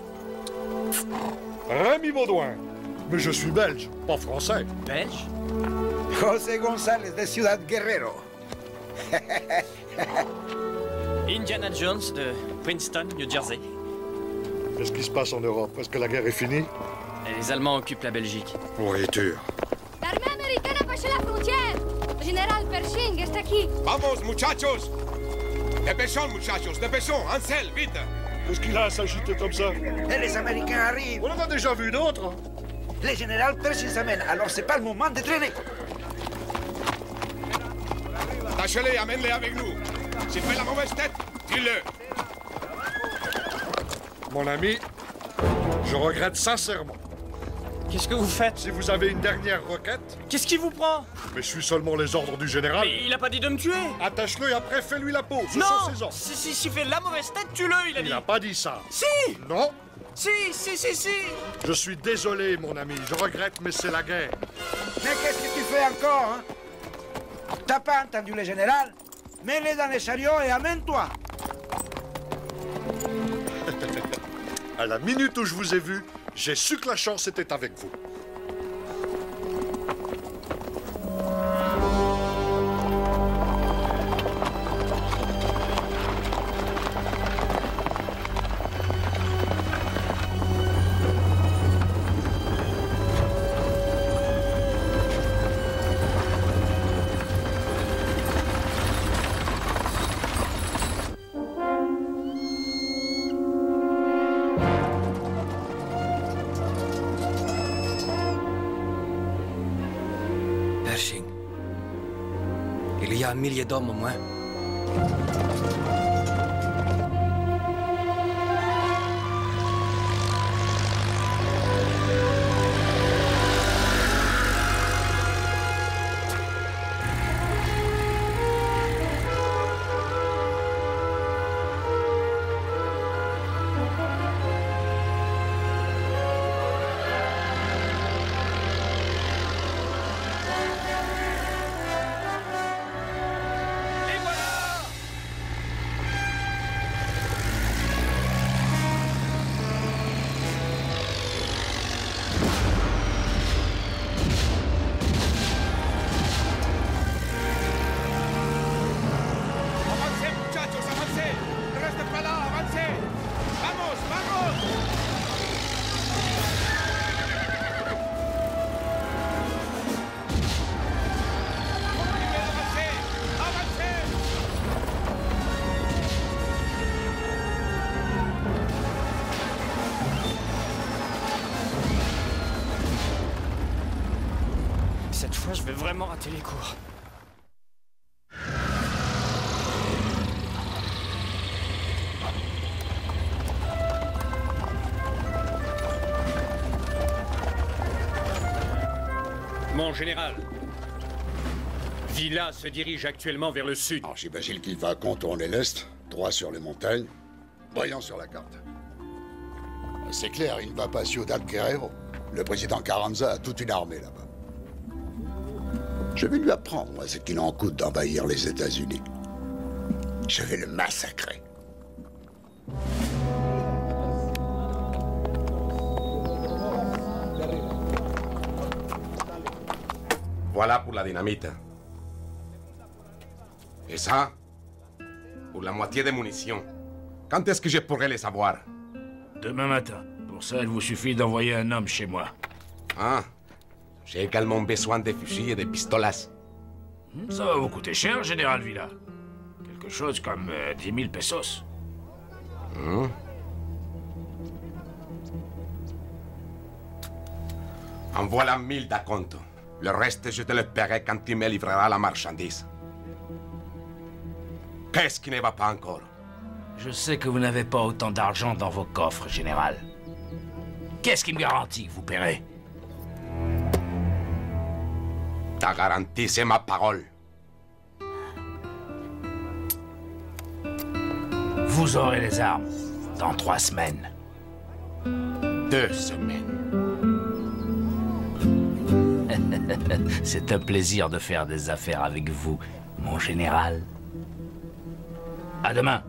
Rémi Baudouin. Mais je suis belge, pas français. Belge? José González de Ciudad Guerrero. Indiana Jones de Princeton, New Jersey. Qu'est-ce qui se passe en Europe? Est-ce que la guerre est finie? Les Allemands occupent la Belgique. Oui, dur. L'armée américaine a passé la frontière. Le général Pershing est aquí. Vamos, muchachos. Dépêchons, muchachos, dépêchons. Ansel, vite. Qu'est-ce qu'il a à s'agiter comme ça? Et les Américains arrivent. On en a déjà vu d'autres. Le général Pershing s'amène, alors c'est pas le moment de traîner. Tâchez-les, amène-les avec nous. S'il fait la mauvaise tête, dis-le. Mon ami, je regrette sincèrement. Qu'est-ce que vous faites? Si vous avez une dernière requête... Qu'est-ce qui vous prend? Mais je suis seulement les ordres du général. Mais il a pas dit de me tuer. Attache-le et après fais-lui la peau. Ce non sont ses ordres. Si, si, si fait la mauvaise tête, tue-le, il a dit. Il n'a pas dit ça. Si. Non. Si, si, si, si. Je suis désolé, mon ami. Je regrette, mais c'est la guerre. Mais qu'est-ce que tu fais encore, hein? T'as pas entendu le général? Mets-les dans les chariots et amène-toi. À la minute où je vous ai vu, j'ai su que la chance était avec vous. Il y a un millier d'hommes au moins. Cette fois, je vais vraiment rater les cours. Mon général, Villa se dirige actuellement vers le sud. Alors j'imagine qu'il va contourner l'est, droit sur les montagnes, brillant sur la carte. C'est clair, il ne va pas à Ciudad Guerrero. Le président Carranza a toute une armée là-bas. Je vais lui apprendre, moi, ce qu'il en coûte d'envahir les États-Unis. Je vais le massacrer. Voilà pour la dynamite. Et ça? Pour la moitié des munitions. Quand est-ce que je pourrais les avoir? Demain matin. Pour ça, il vous suffit d'envoyer un homme chez moi. Ah, j'ai également besoin de fusils et de pistolas. Ça va vous coûter cher, Général Villa. Quelque chose comme euh, dix mille pesos. Hmm. En voilà mille d'acompte. Le reste, je te le paierai quand tu me livreras la marchandise. Qu'est-ce qui ne va pas encore? Je sais que vous n'avez pas autant d'argent dans vos coffres, Général. Qu'est-ce qui me garantit que vous paierez? Ta garantie, c'est ma parole. Vous aurez les armes dans trois semaines. Deux semaines. C'est un plaisir de faire des affaires avec vous, mon général. À demain.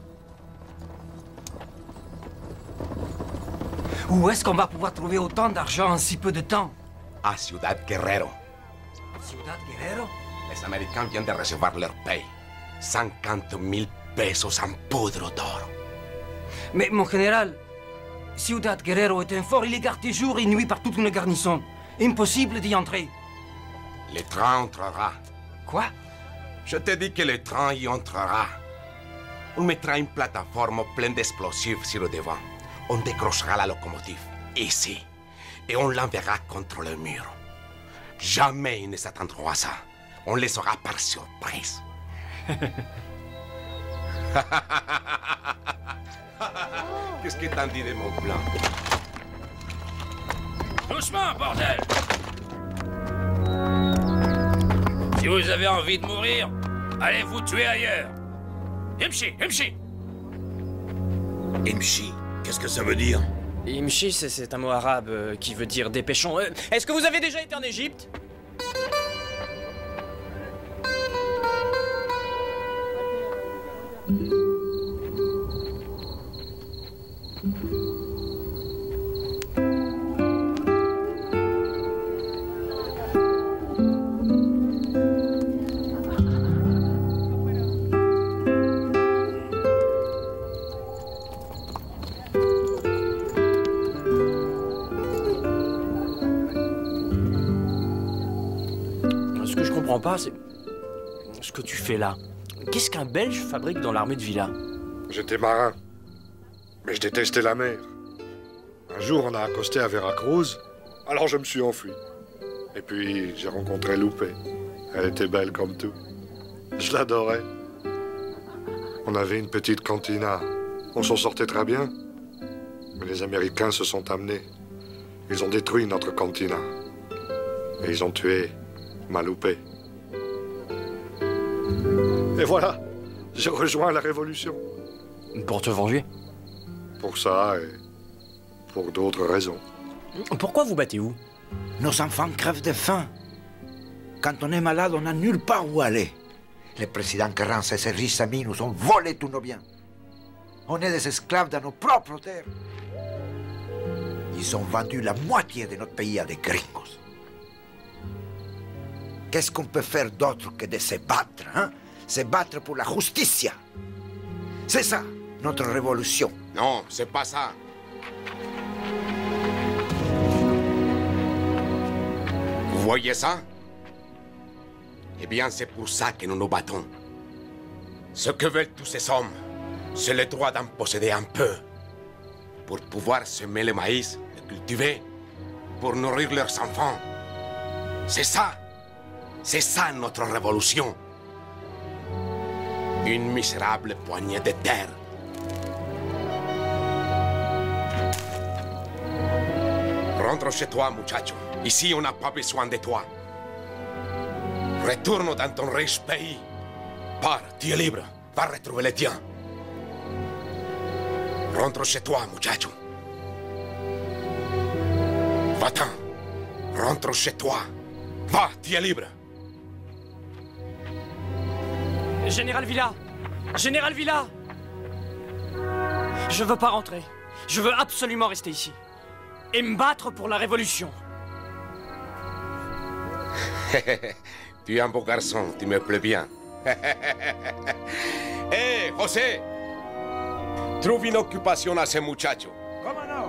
Où est-ce qu'on va pouvoir trouver autant d'argent en si peu de temps? À Ciudad Guerrero. Ciudad Guerrero? Les Américains viennent de recevoir leur paye. cinquante mille pesos en poudre d'or. Mais, mon général, Ciudad Guerrero est un fort, il est gardé jour et nuit par toute une garnison. Impossible d'y entrer. Le train entrera. Quoi? Je te dis que le train y entrera. On mettra une plateforme pleine d'explosifs sur le devant. On décrochera la locomotive, ici, et on l'enverra contre le mur. Jamais ils ne s'attendront à ça. On les aura par surprise. Qu'est-ce que t'en dis de mon plan? Doucement, bordel! Si vous avez envie de mourir, allez vous tuer ailleurs. Imshi, Imshi! Imshi? Qu'est-ce que ça veut dire? Imshi, c'est un mot arabe euh, qui veut dire dépêchons. Euh, Est-ce que vous avez déjà été en Égypte? Pas, c'est ce que tu fais là. Qu'est-ce qu'un Belge fabrique dans l'armée de Villa? J'étais marin, mais je détestais la mer. Un jour, on a accosté à Veracruz, alors je me suis enfui. Et puis, j'ai rencontré Lupe. Elle était belle comme tout. Je l'adorais. On avait une petite cantina. On s'en sortait très bien. Mais les Américains se sont amenés. Ils ont détruit notre cantina. Et ils ont tué ma Lupe. Et voilà, j'ai rejoint la Révolution. Pour te venger? Pour ça et pour d'autres raisons. Pourquoi vous battez où? Nos enfants crèvent de faim. Quand on est malade, on n'a nulle part où aller. Le président Carranza et ses riches amis nous ont volé tous nos biens. On est des esclaves dans nos propres terres. Ils ont vendu la moitié de notre pays à des gringos. Qu'est-ce qu'on peut faire d'autre que de se battre, hein? Se battre pour la justicia. C'est ça, notre révolution. Non, c'est pas ça. Vous voyez ça? Eh bien, c'est pour ça que nous nous battons. Ce que veulent tous ces hommes, c'est le droit d'en posséder un peu. Pour pouvoir semer le maïs, le cultiver, pour nourrir leurs enfants. C'est ça. C'est ça notre révolution. Une misérable poignée de terre. Rentre chez toi, muchacho. Ici, on n'a pas besoin de toi. Retourne dans ton riche pays. Pars, tu es libre. Va retrouver les tiens. Rentre chez toi, muchacho. Va-t'en. Rentre chez toi. Va, tu es libre. Général Villa! Général Villa! Je veux pas rentrer. Je veux absolument rester ici. Et me battre pour la Révolution. Tu es un beau garçon, tu me plais bien. Eh, José, trouve une occupation à ce muchacho. Comment non?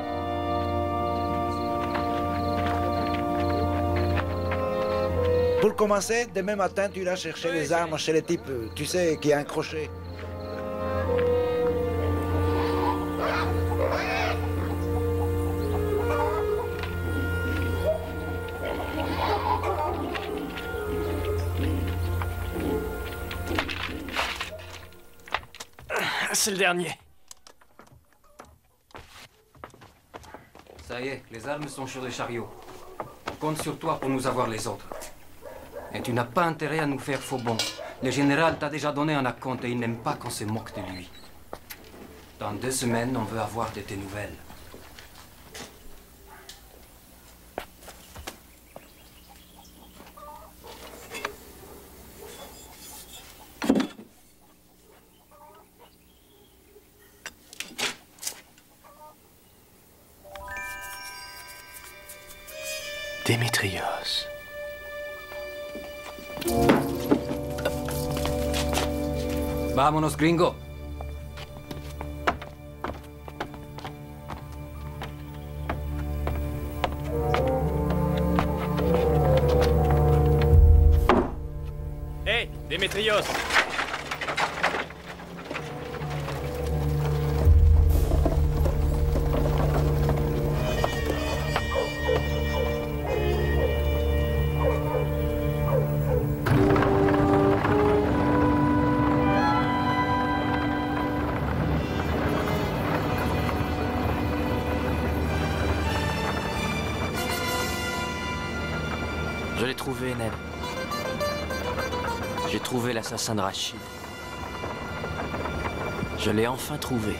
Pour commencer, demain matin, tu iras chercher les armes chez les types, tu sais, qui a un crochet. C'est le dernier. Ça y est, les armes sont sur les chariots. On compte sur toi pour nous avoir les autres. Et tu n'as pas intérêt à nous faire faux bons. Le général t'a déjà donné un acompte et il n'aime pas qu'on se moque de lui. Dans deux semaines, on veut avoir de tes nouvelles. Démétrios. Vámonos, gringo. Hé, hey, Démétrios. Je l'ai trouvé, Ned. J'ai trouvé l'assassin de Rachid. Je l'ai enfin trouvé.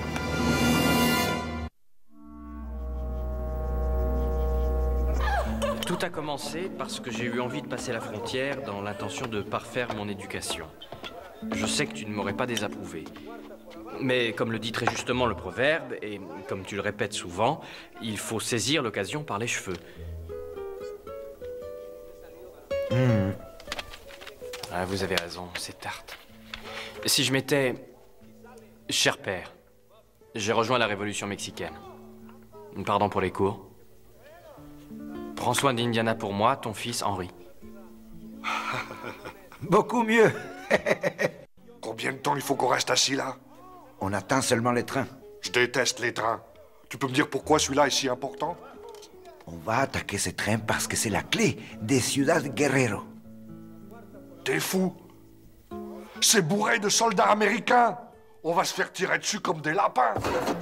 Tout a commencé parce que j'ai eu envie de passer la frontière dans l'intention de parfaire mon éducation. Je sais que tu ne m'aurais pas désapprouvé. Mais comme le dit très justement le proverbe, et comme tu le répètes souvent, il faut saisir l'occasion par les cheveux. Mmh. Ah, vous avez raison, c'est tarte. Si je m'étais... Cher père, j'ai rejoint la révolution mexicaine. Pardon pour les cours. Prends soin d'Indiana pour moi, ton fils Henry. Beaucoup mieux. Combien de temps il faut qu'on reste assis là? On attend seulement les trains. Je déteste les trains. Tu peux me dire pourquoi celui-là est si important? On va attaquer ce train parce que c'est la clé des Ciudad Guerrero. T'es fou? C'est bourré de soldats américains. On va se faire tirer dessus comme des lapins.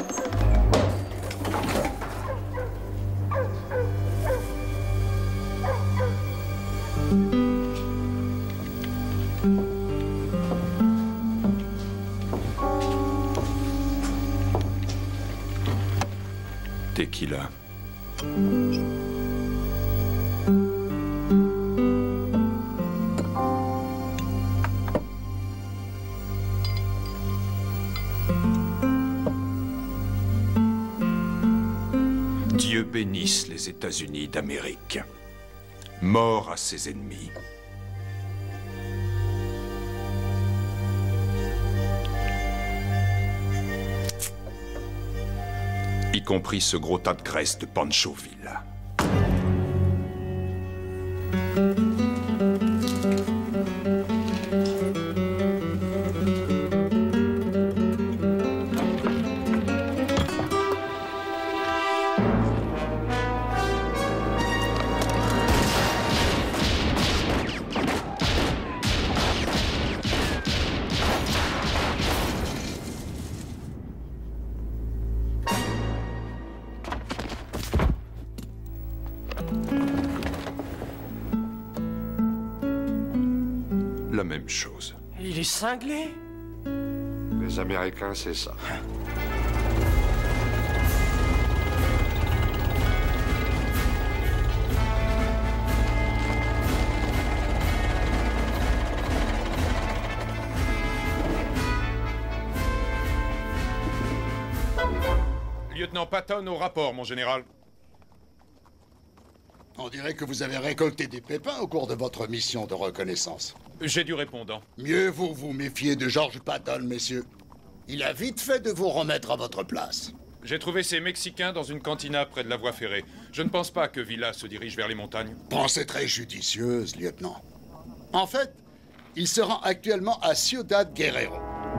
Tequila. Dieu bénisse les États-Unis d'Amérique. Mort à ses ennemis. Y compris ce gros tas de graisse de Panchoville. La même chose. Il est cinglé? Les Américains, c'est ça. Lieutenant Patton au rapport, mon général. On dirait que vous avez récolté des pépins au cours de votre mission de reconnaissance. J'ai du répondant. Mieux vous vous méfiez de George Patton, messieurs. Il a vite fait de vous remettre à votre place. J'ai trouvé ces Mexicains dans une cantina près de la voie ferrée. Je ne pense pas que Villa se dirige vers les montagnes. Pensée très judicieuse, lieutenant. En fait, il se rend actuellement à Ciudad Guerrero.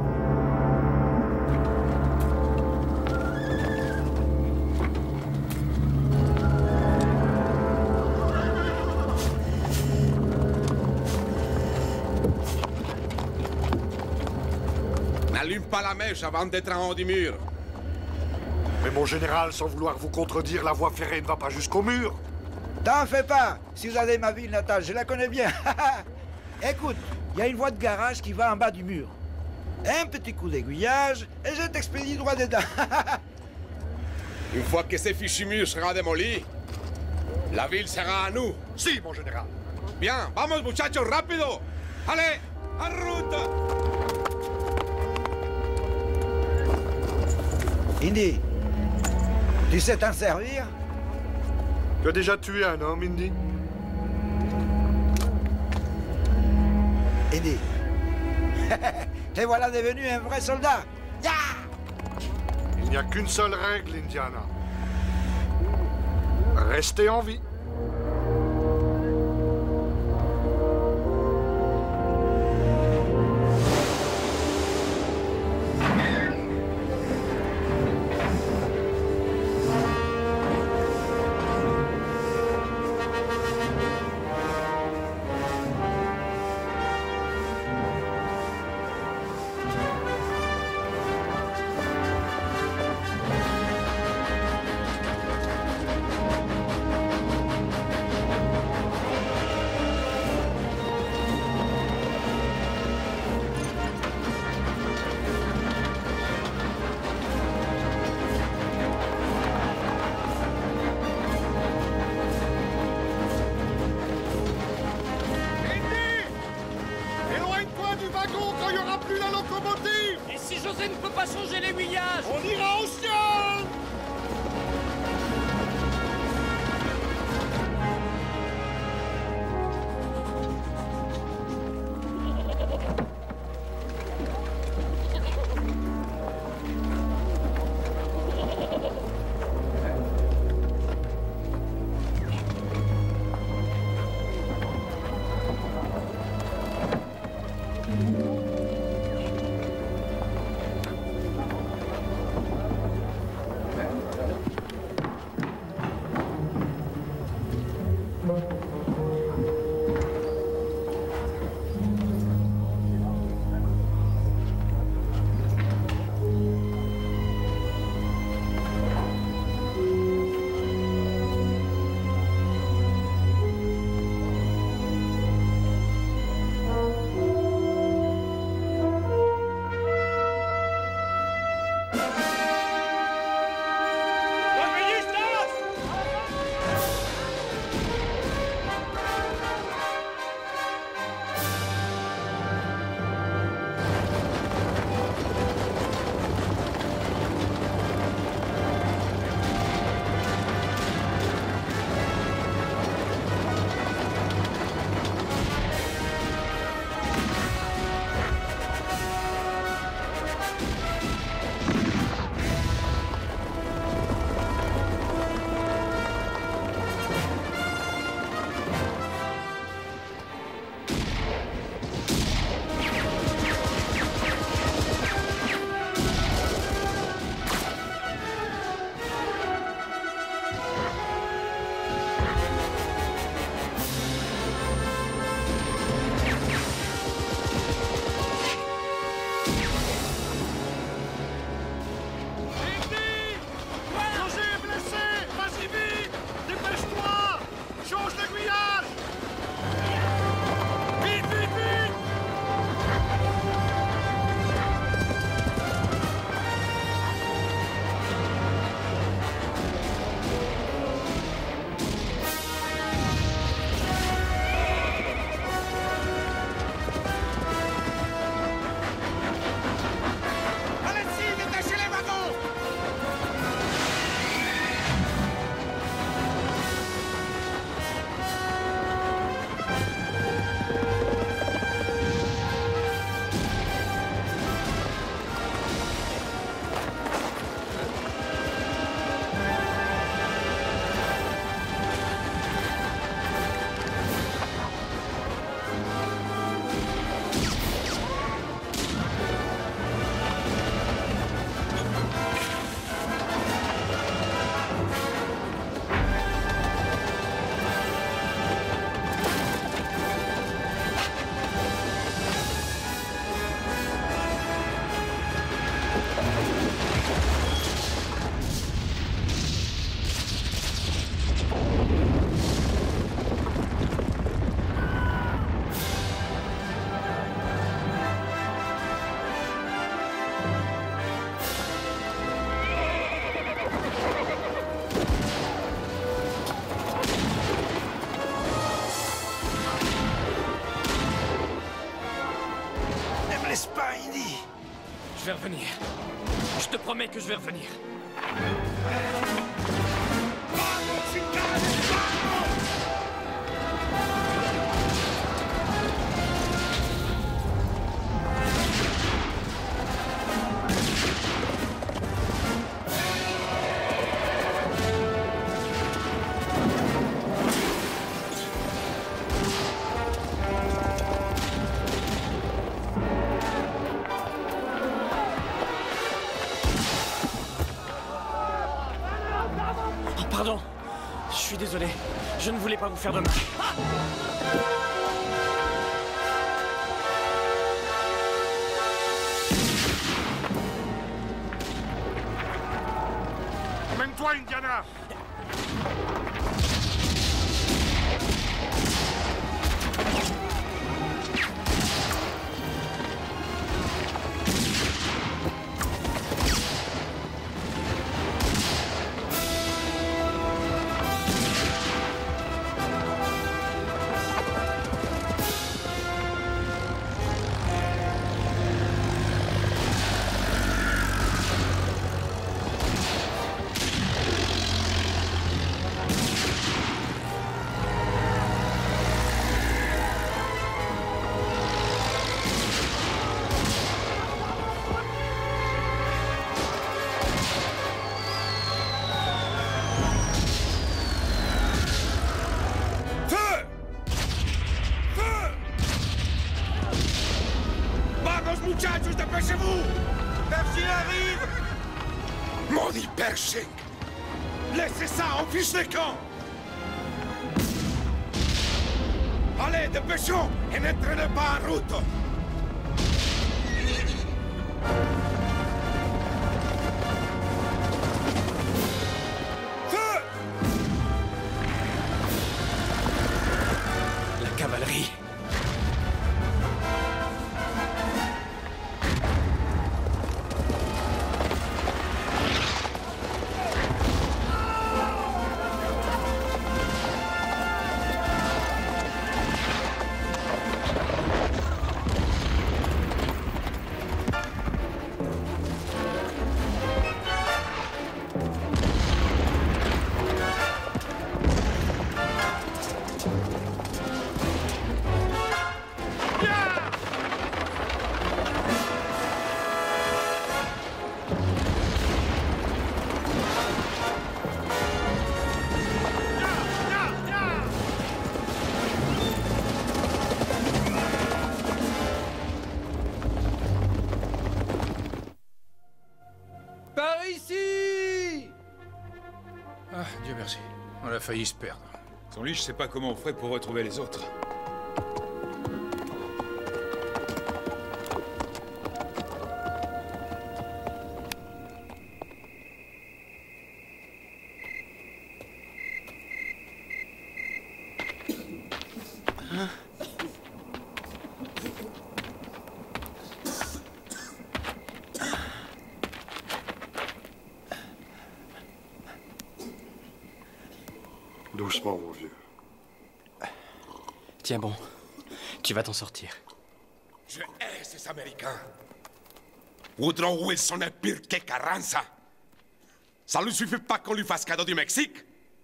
N'allume pas la mèche avant d'être en haut du mur. Mais mon général, sans vouloir vous contredire, la voie ferrée ne va pas jusqu'au mur. T'en fais pas. Si vous allez ma ville natale, je la connais bien. Écoute, il y a une voie de garage qui va en bas du mur. Un petit coup d'aiguillage et je t'expédie droit dedans. Une fois que ce fichu mur sera démoli, la ville sera à nous. Si, mon général. Bien, vamos muchachos, rápido. Allez, en route. Indy, tu sais t'en servir? Tu as déjà tué un homme, Indy? Indy, te voilà devenu un vrai soldat. Yeah! Il n'y a qu'une seule règle, Indiana. Restez en vie. On ira au ciel! pas, Indy. Je vais revenir. Je te promets que je vais revenir. Pardon, je suis désolé. Je ne voulais pas vous faire de mal. Ah! Emmène-toi, Indiana! Muchachos, dépêchez-vous! Pershing arrive! Maudit Pershing! Laissez ça, on fiche les camps! Allez, dépêchons et ne traînez pas en route! Feu! La cavalerie. Par ici! Ah, Dieu merci. On a failli se perdre. Son lit, je sais pas comment on ferait pour retrouver les autres. Doucement, mon vieux. Tiens bon, tu vas t'en sortir. Je hais ces Américains. Woodrow Wilson est pire que Carranza. Ça lui suffit pas qu'on lui fasse cadeau du Mexique.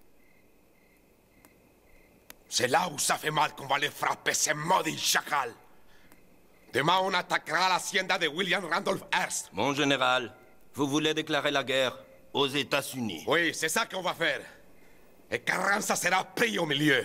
C'est là où ça fait mal qu'on va les frapper, ces maudits chacals. Demain, on attaquera l'hacienda de William Randolph Hearst. Mon général, vous voulez déclarer la guerre aux États-Unis? Oui, c'est ça qu'on va faire. Et Carranza sera pris au milieu.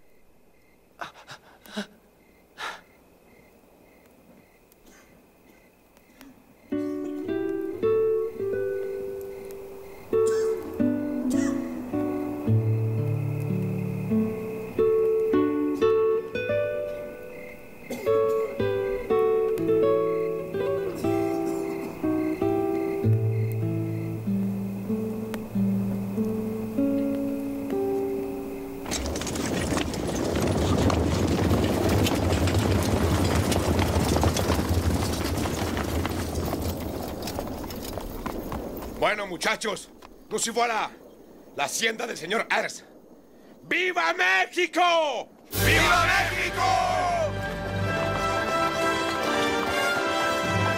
Bueno, muchachos, nos y voilà. La hacienda del señor Hearst. ¡Viva México! ¡Viva México!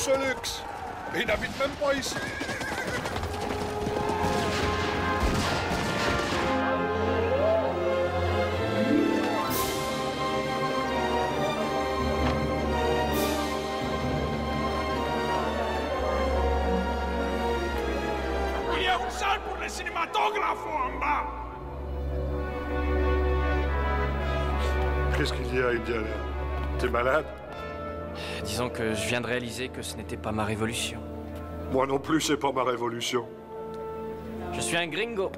ce luxe. Et il n'habite même pas ici. Il y a une salle pour les cinématographes en bas. Qu'est-ce qu'il y a, Indiana? T'es malade? Disons que je viens de réaliser que ce n'était pas ma révolution. Moi non plus, c'est pas ma révolution. Je suis un gringo.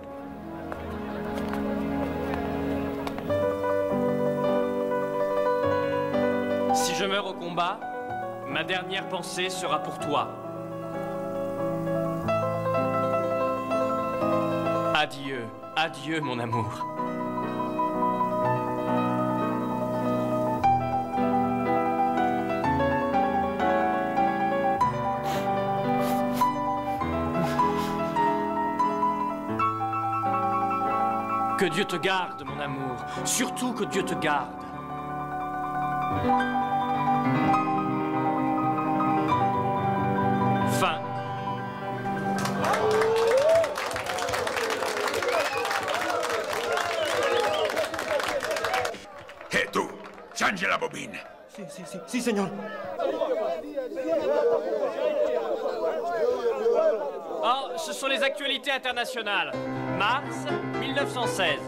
Si je meurs au combat, ma dernière pensée sera pour toi. Adieu, adieu mon amour. Que Dieu te garde, mon amour. Surtout que Dieu te garde. Fin. Hé, tu! Change la bobine! Si, si, si, si, señor. Oh, ce sont les actualités internationales. Mars mille neuf cent seize.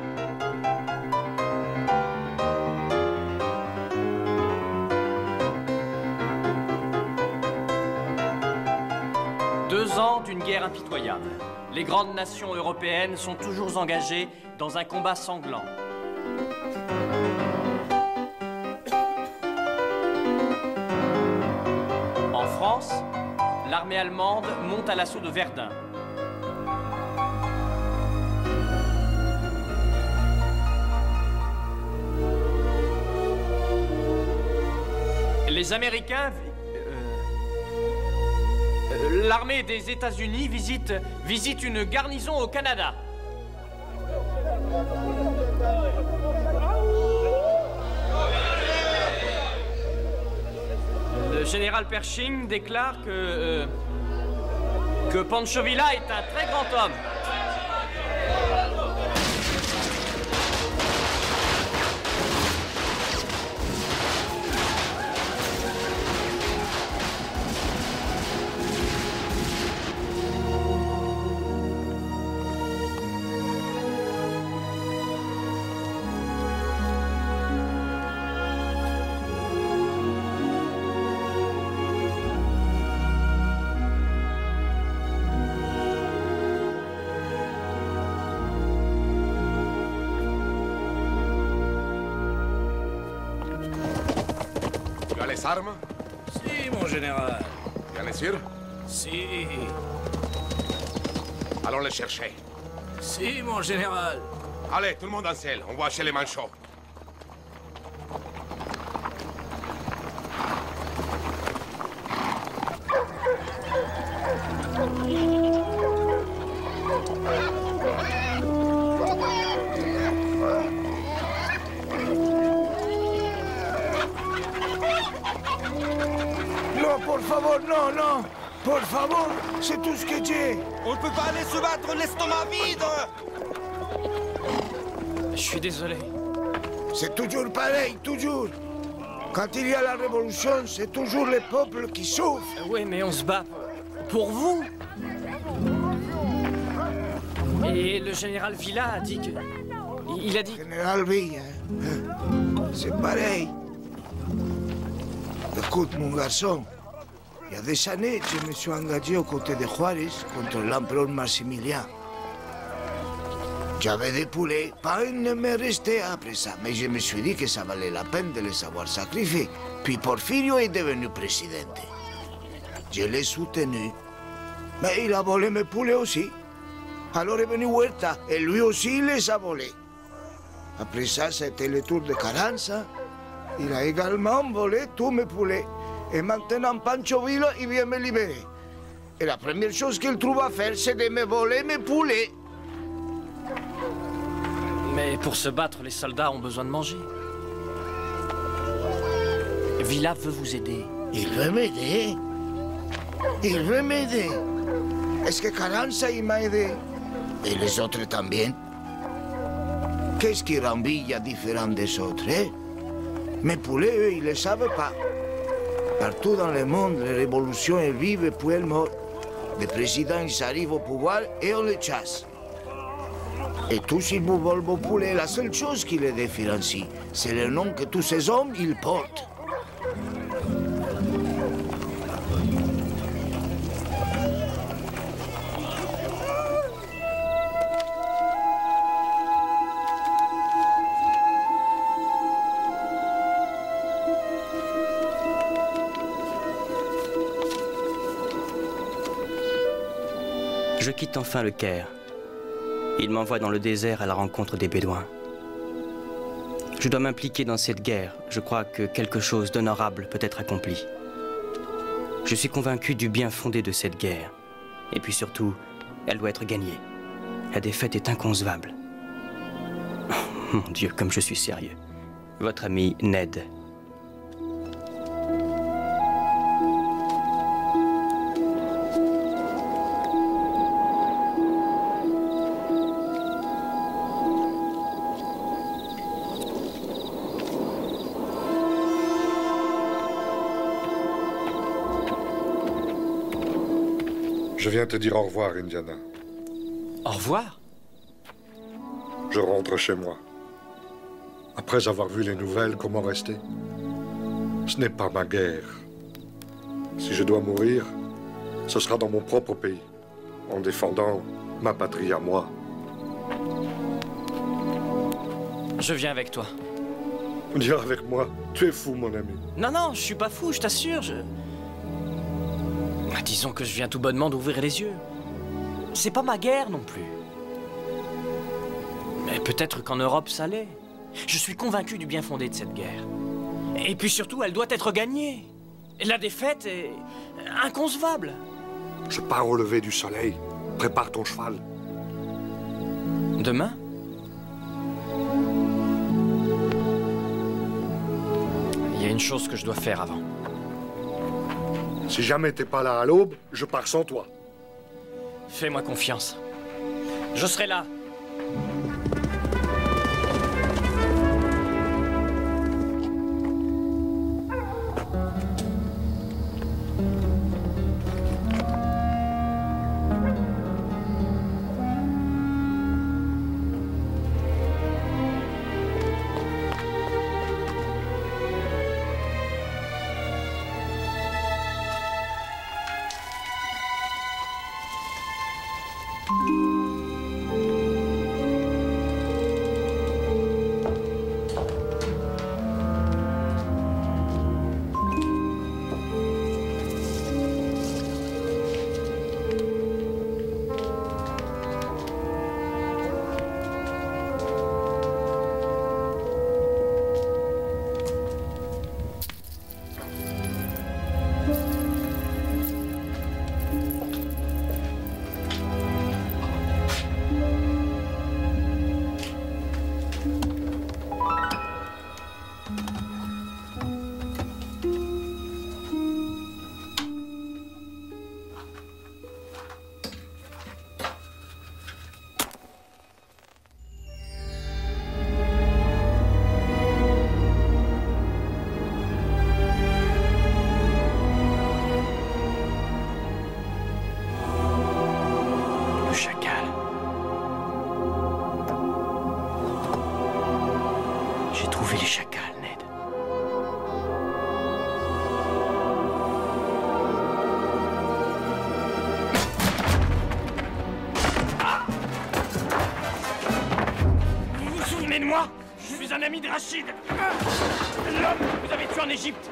Deux ans d'une guerre impitoyable. Les grandes nations européennes sont toujours engagées dans un combat sanglant. En France, l'armée allemande monte à l'assaut de Verdun. Les Américains... Euh, euh, L'armée des États-Unis visite, visite une garnison au Canada. Le général Pershing déclare que... Euh, que Pancho Villa est un très grand homme. Les armes? Si, mon général. Bien les sûr? Si. Allons les chercher. Si, mon général. Allez, tout le monde en selle. On va chez les manchots. Non, por favor, non, non. Por favor, c'est tout ce que j'ai. On ne peut pas aller se battre l'estomac vide. Je suis désolé. C'est toujours pareil, toujours. Quand il y a la révolution, c'est toujours les peuples qui souffrent. Oui, mais on se bat pour vous. Et le général Villa a dit que... Il a dit... Général Villa, hein. C'est pareil. Écoute, mon garçon, il y a des années, je me suis engagé aux côtés de Juarez contre l'empereur Maximilien. J'avais des poulets, pas un ne me restait après ça, mais je me suis dit que ça valait la peine de les avoir sacrifiés. Puis Porfirio est devenu président. Je l'ai soutenu, mais il a volé mes poulets aussi. Alors est venu Huerta, et lui aussi il les a volés. Après ça, c'était le tour de Carranza. Il a également volé tous mes poulets. Et maintenant, Pancho Villa, il vient me libérer. Et la première chose qu'il trouve à faire, c'est de me voler mes poulets. Mais pour se battre, les soldats ont besoin de manger. Villa veut vous aider. Il veut m'aider? Il veut m'aider. Est-ce que Carranza, il m'a aidé? Et les autres también? Qu'est-ce qui rend Villa différent des autres, hein? Mes poulets, eux, ils ne le savent pas. Partout dans le monde, les révolutions, elles vivent et puis elles meurent. Les présidents, ils arrivent au pouvoir et on les chasse. Et tous, ils vous volent vos poulets. La seule chose qui les différencie, c'est le nom que tous ces hommes, ils portent. Je quitte enfin le Caire. Il m'envoie dans le désert à la rencontre des Bédouins. Je dois m'impliquer dans cette guerre. Je crois que quelque chose d'honorable peut être accompli. Je suis convaincu du bien fondé de cette guerre. Et puis surtout, elle doit être gagnée. La défaite est inconcevable. Oh, mon Dieu, comme je suis sérieux. Votre ami Ned. Je viens te dire au revoir, Indiana. Au revoir? Je rentre chez moi. Après avoir vu les nouvelles, comment rester? Ce n'est pas ma guerre. Si je dois mourir, ce sera dans mon propre pays, en défendant ma patrie à moi. Je viens avec toi. Viens avec moi. Tu es fou, mon ami. Non, non, je suis pas fou, je t'assure, je... Disons que je viens tout bonnement d'ouvrir les yeux. C'est pas ma guerre non plus. Mais peut-être qu'en Europe, ça l'est. Je suis convaincu du bien fondé de cette guerre. Et puis surtout, elle doit être gagnée. La défaite est inconcevable. Je pars au lever du soleil. Prépare ton cheval. Demain? Il y a une chose que je dois faire avant. Si jamais t'es pas là à l'aube, je pars sans toi. Fais-moi confiance. Je serai là. Les chacals, Ned. Vous vous souvenez de moi? Je suis un ami de Rachid. L'homme que vous avez tué en Égypte.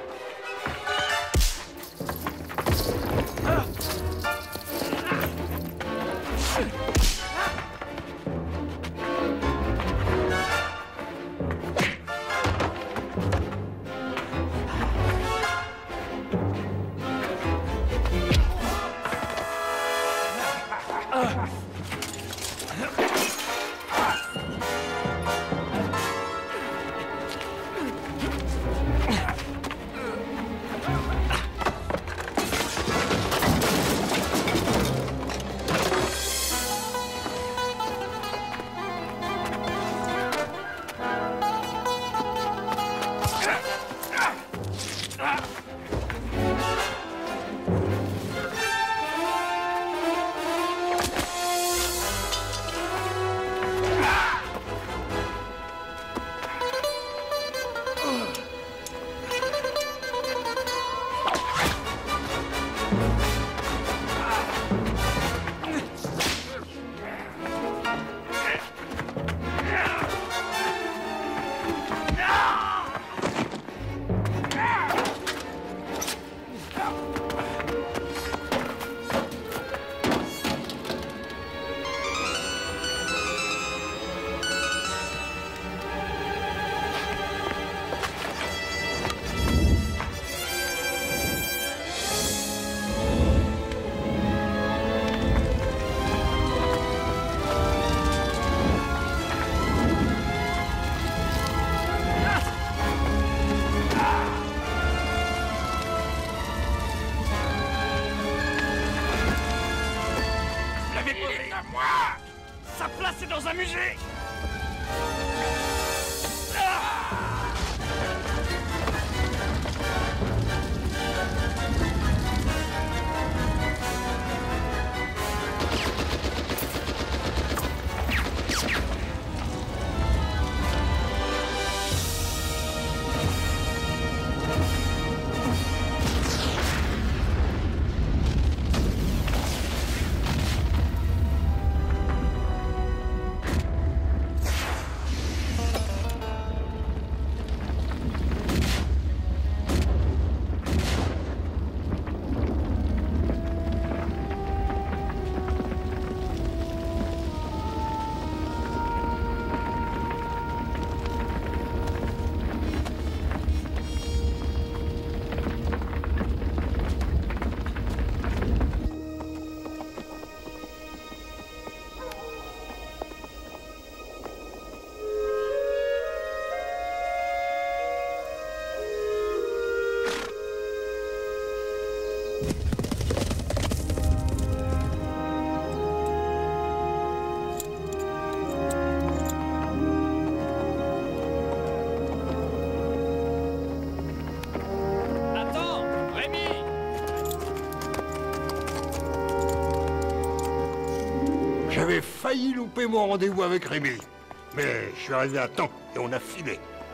J'avais failli louper mon rendez-vous avec Rémi. Mais je suis arrivé à temps et on a filé.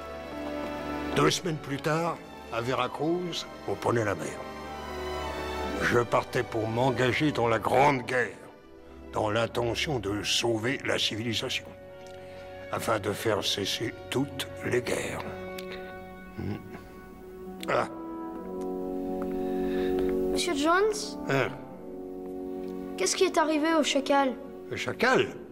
Deux semaines plus tard, à Veracruz, on prenait la mer. Je partais pour m'engager dans la Grande Guerre, dans l'intention de sauver la civilisation, afin de faire cesser toutes les guerres. Hmm. Ah. Monsieur Jones, Hein, qu'est-ce qui est arrivé au chacal? le chacal?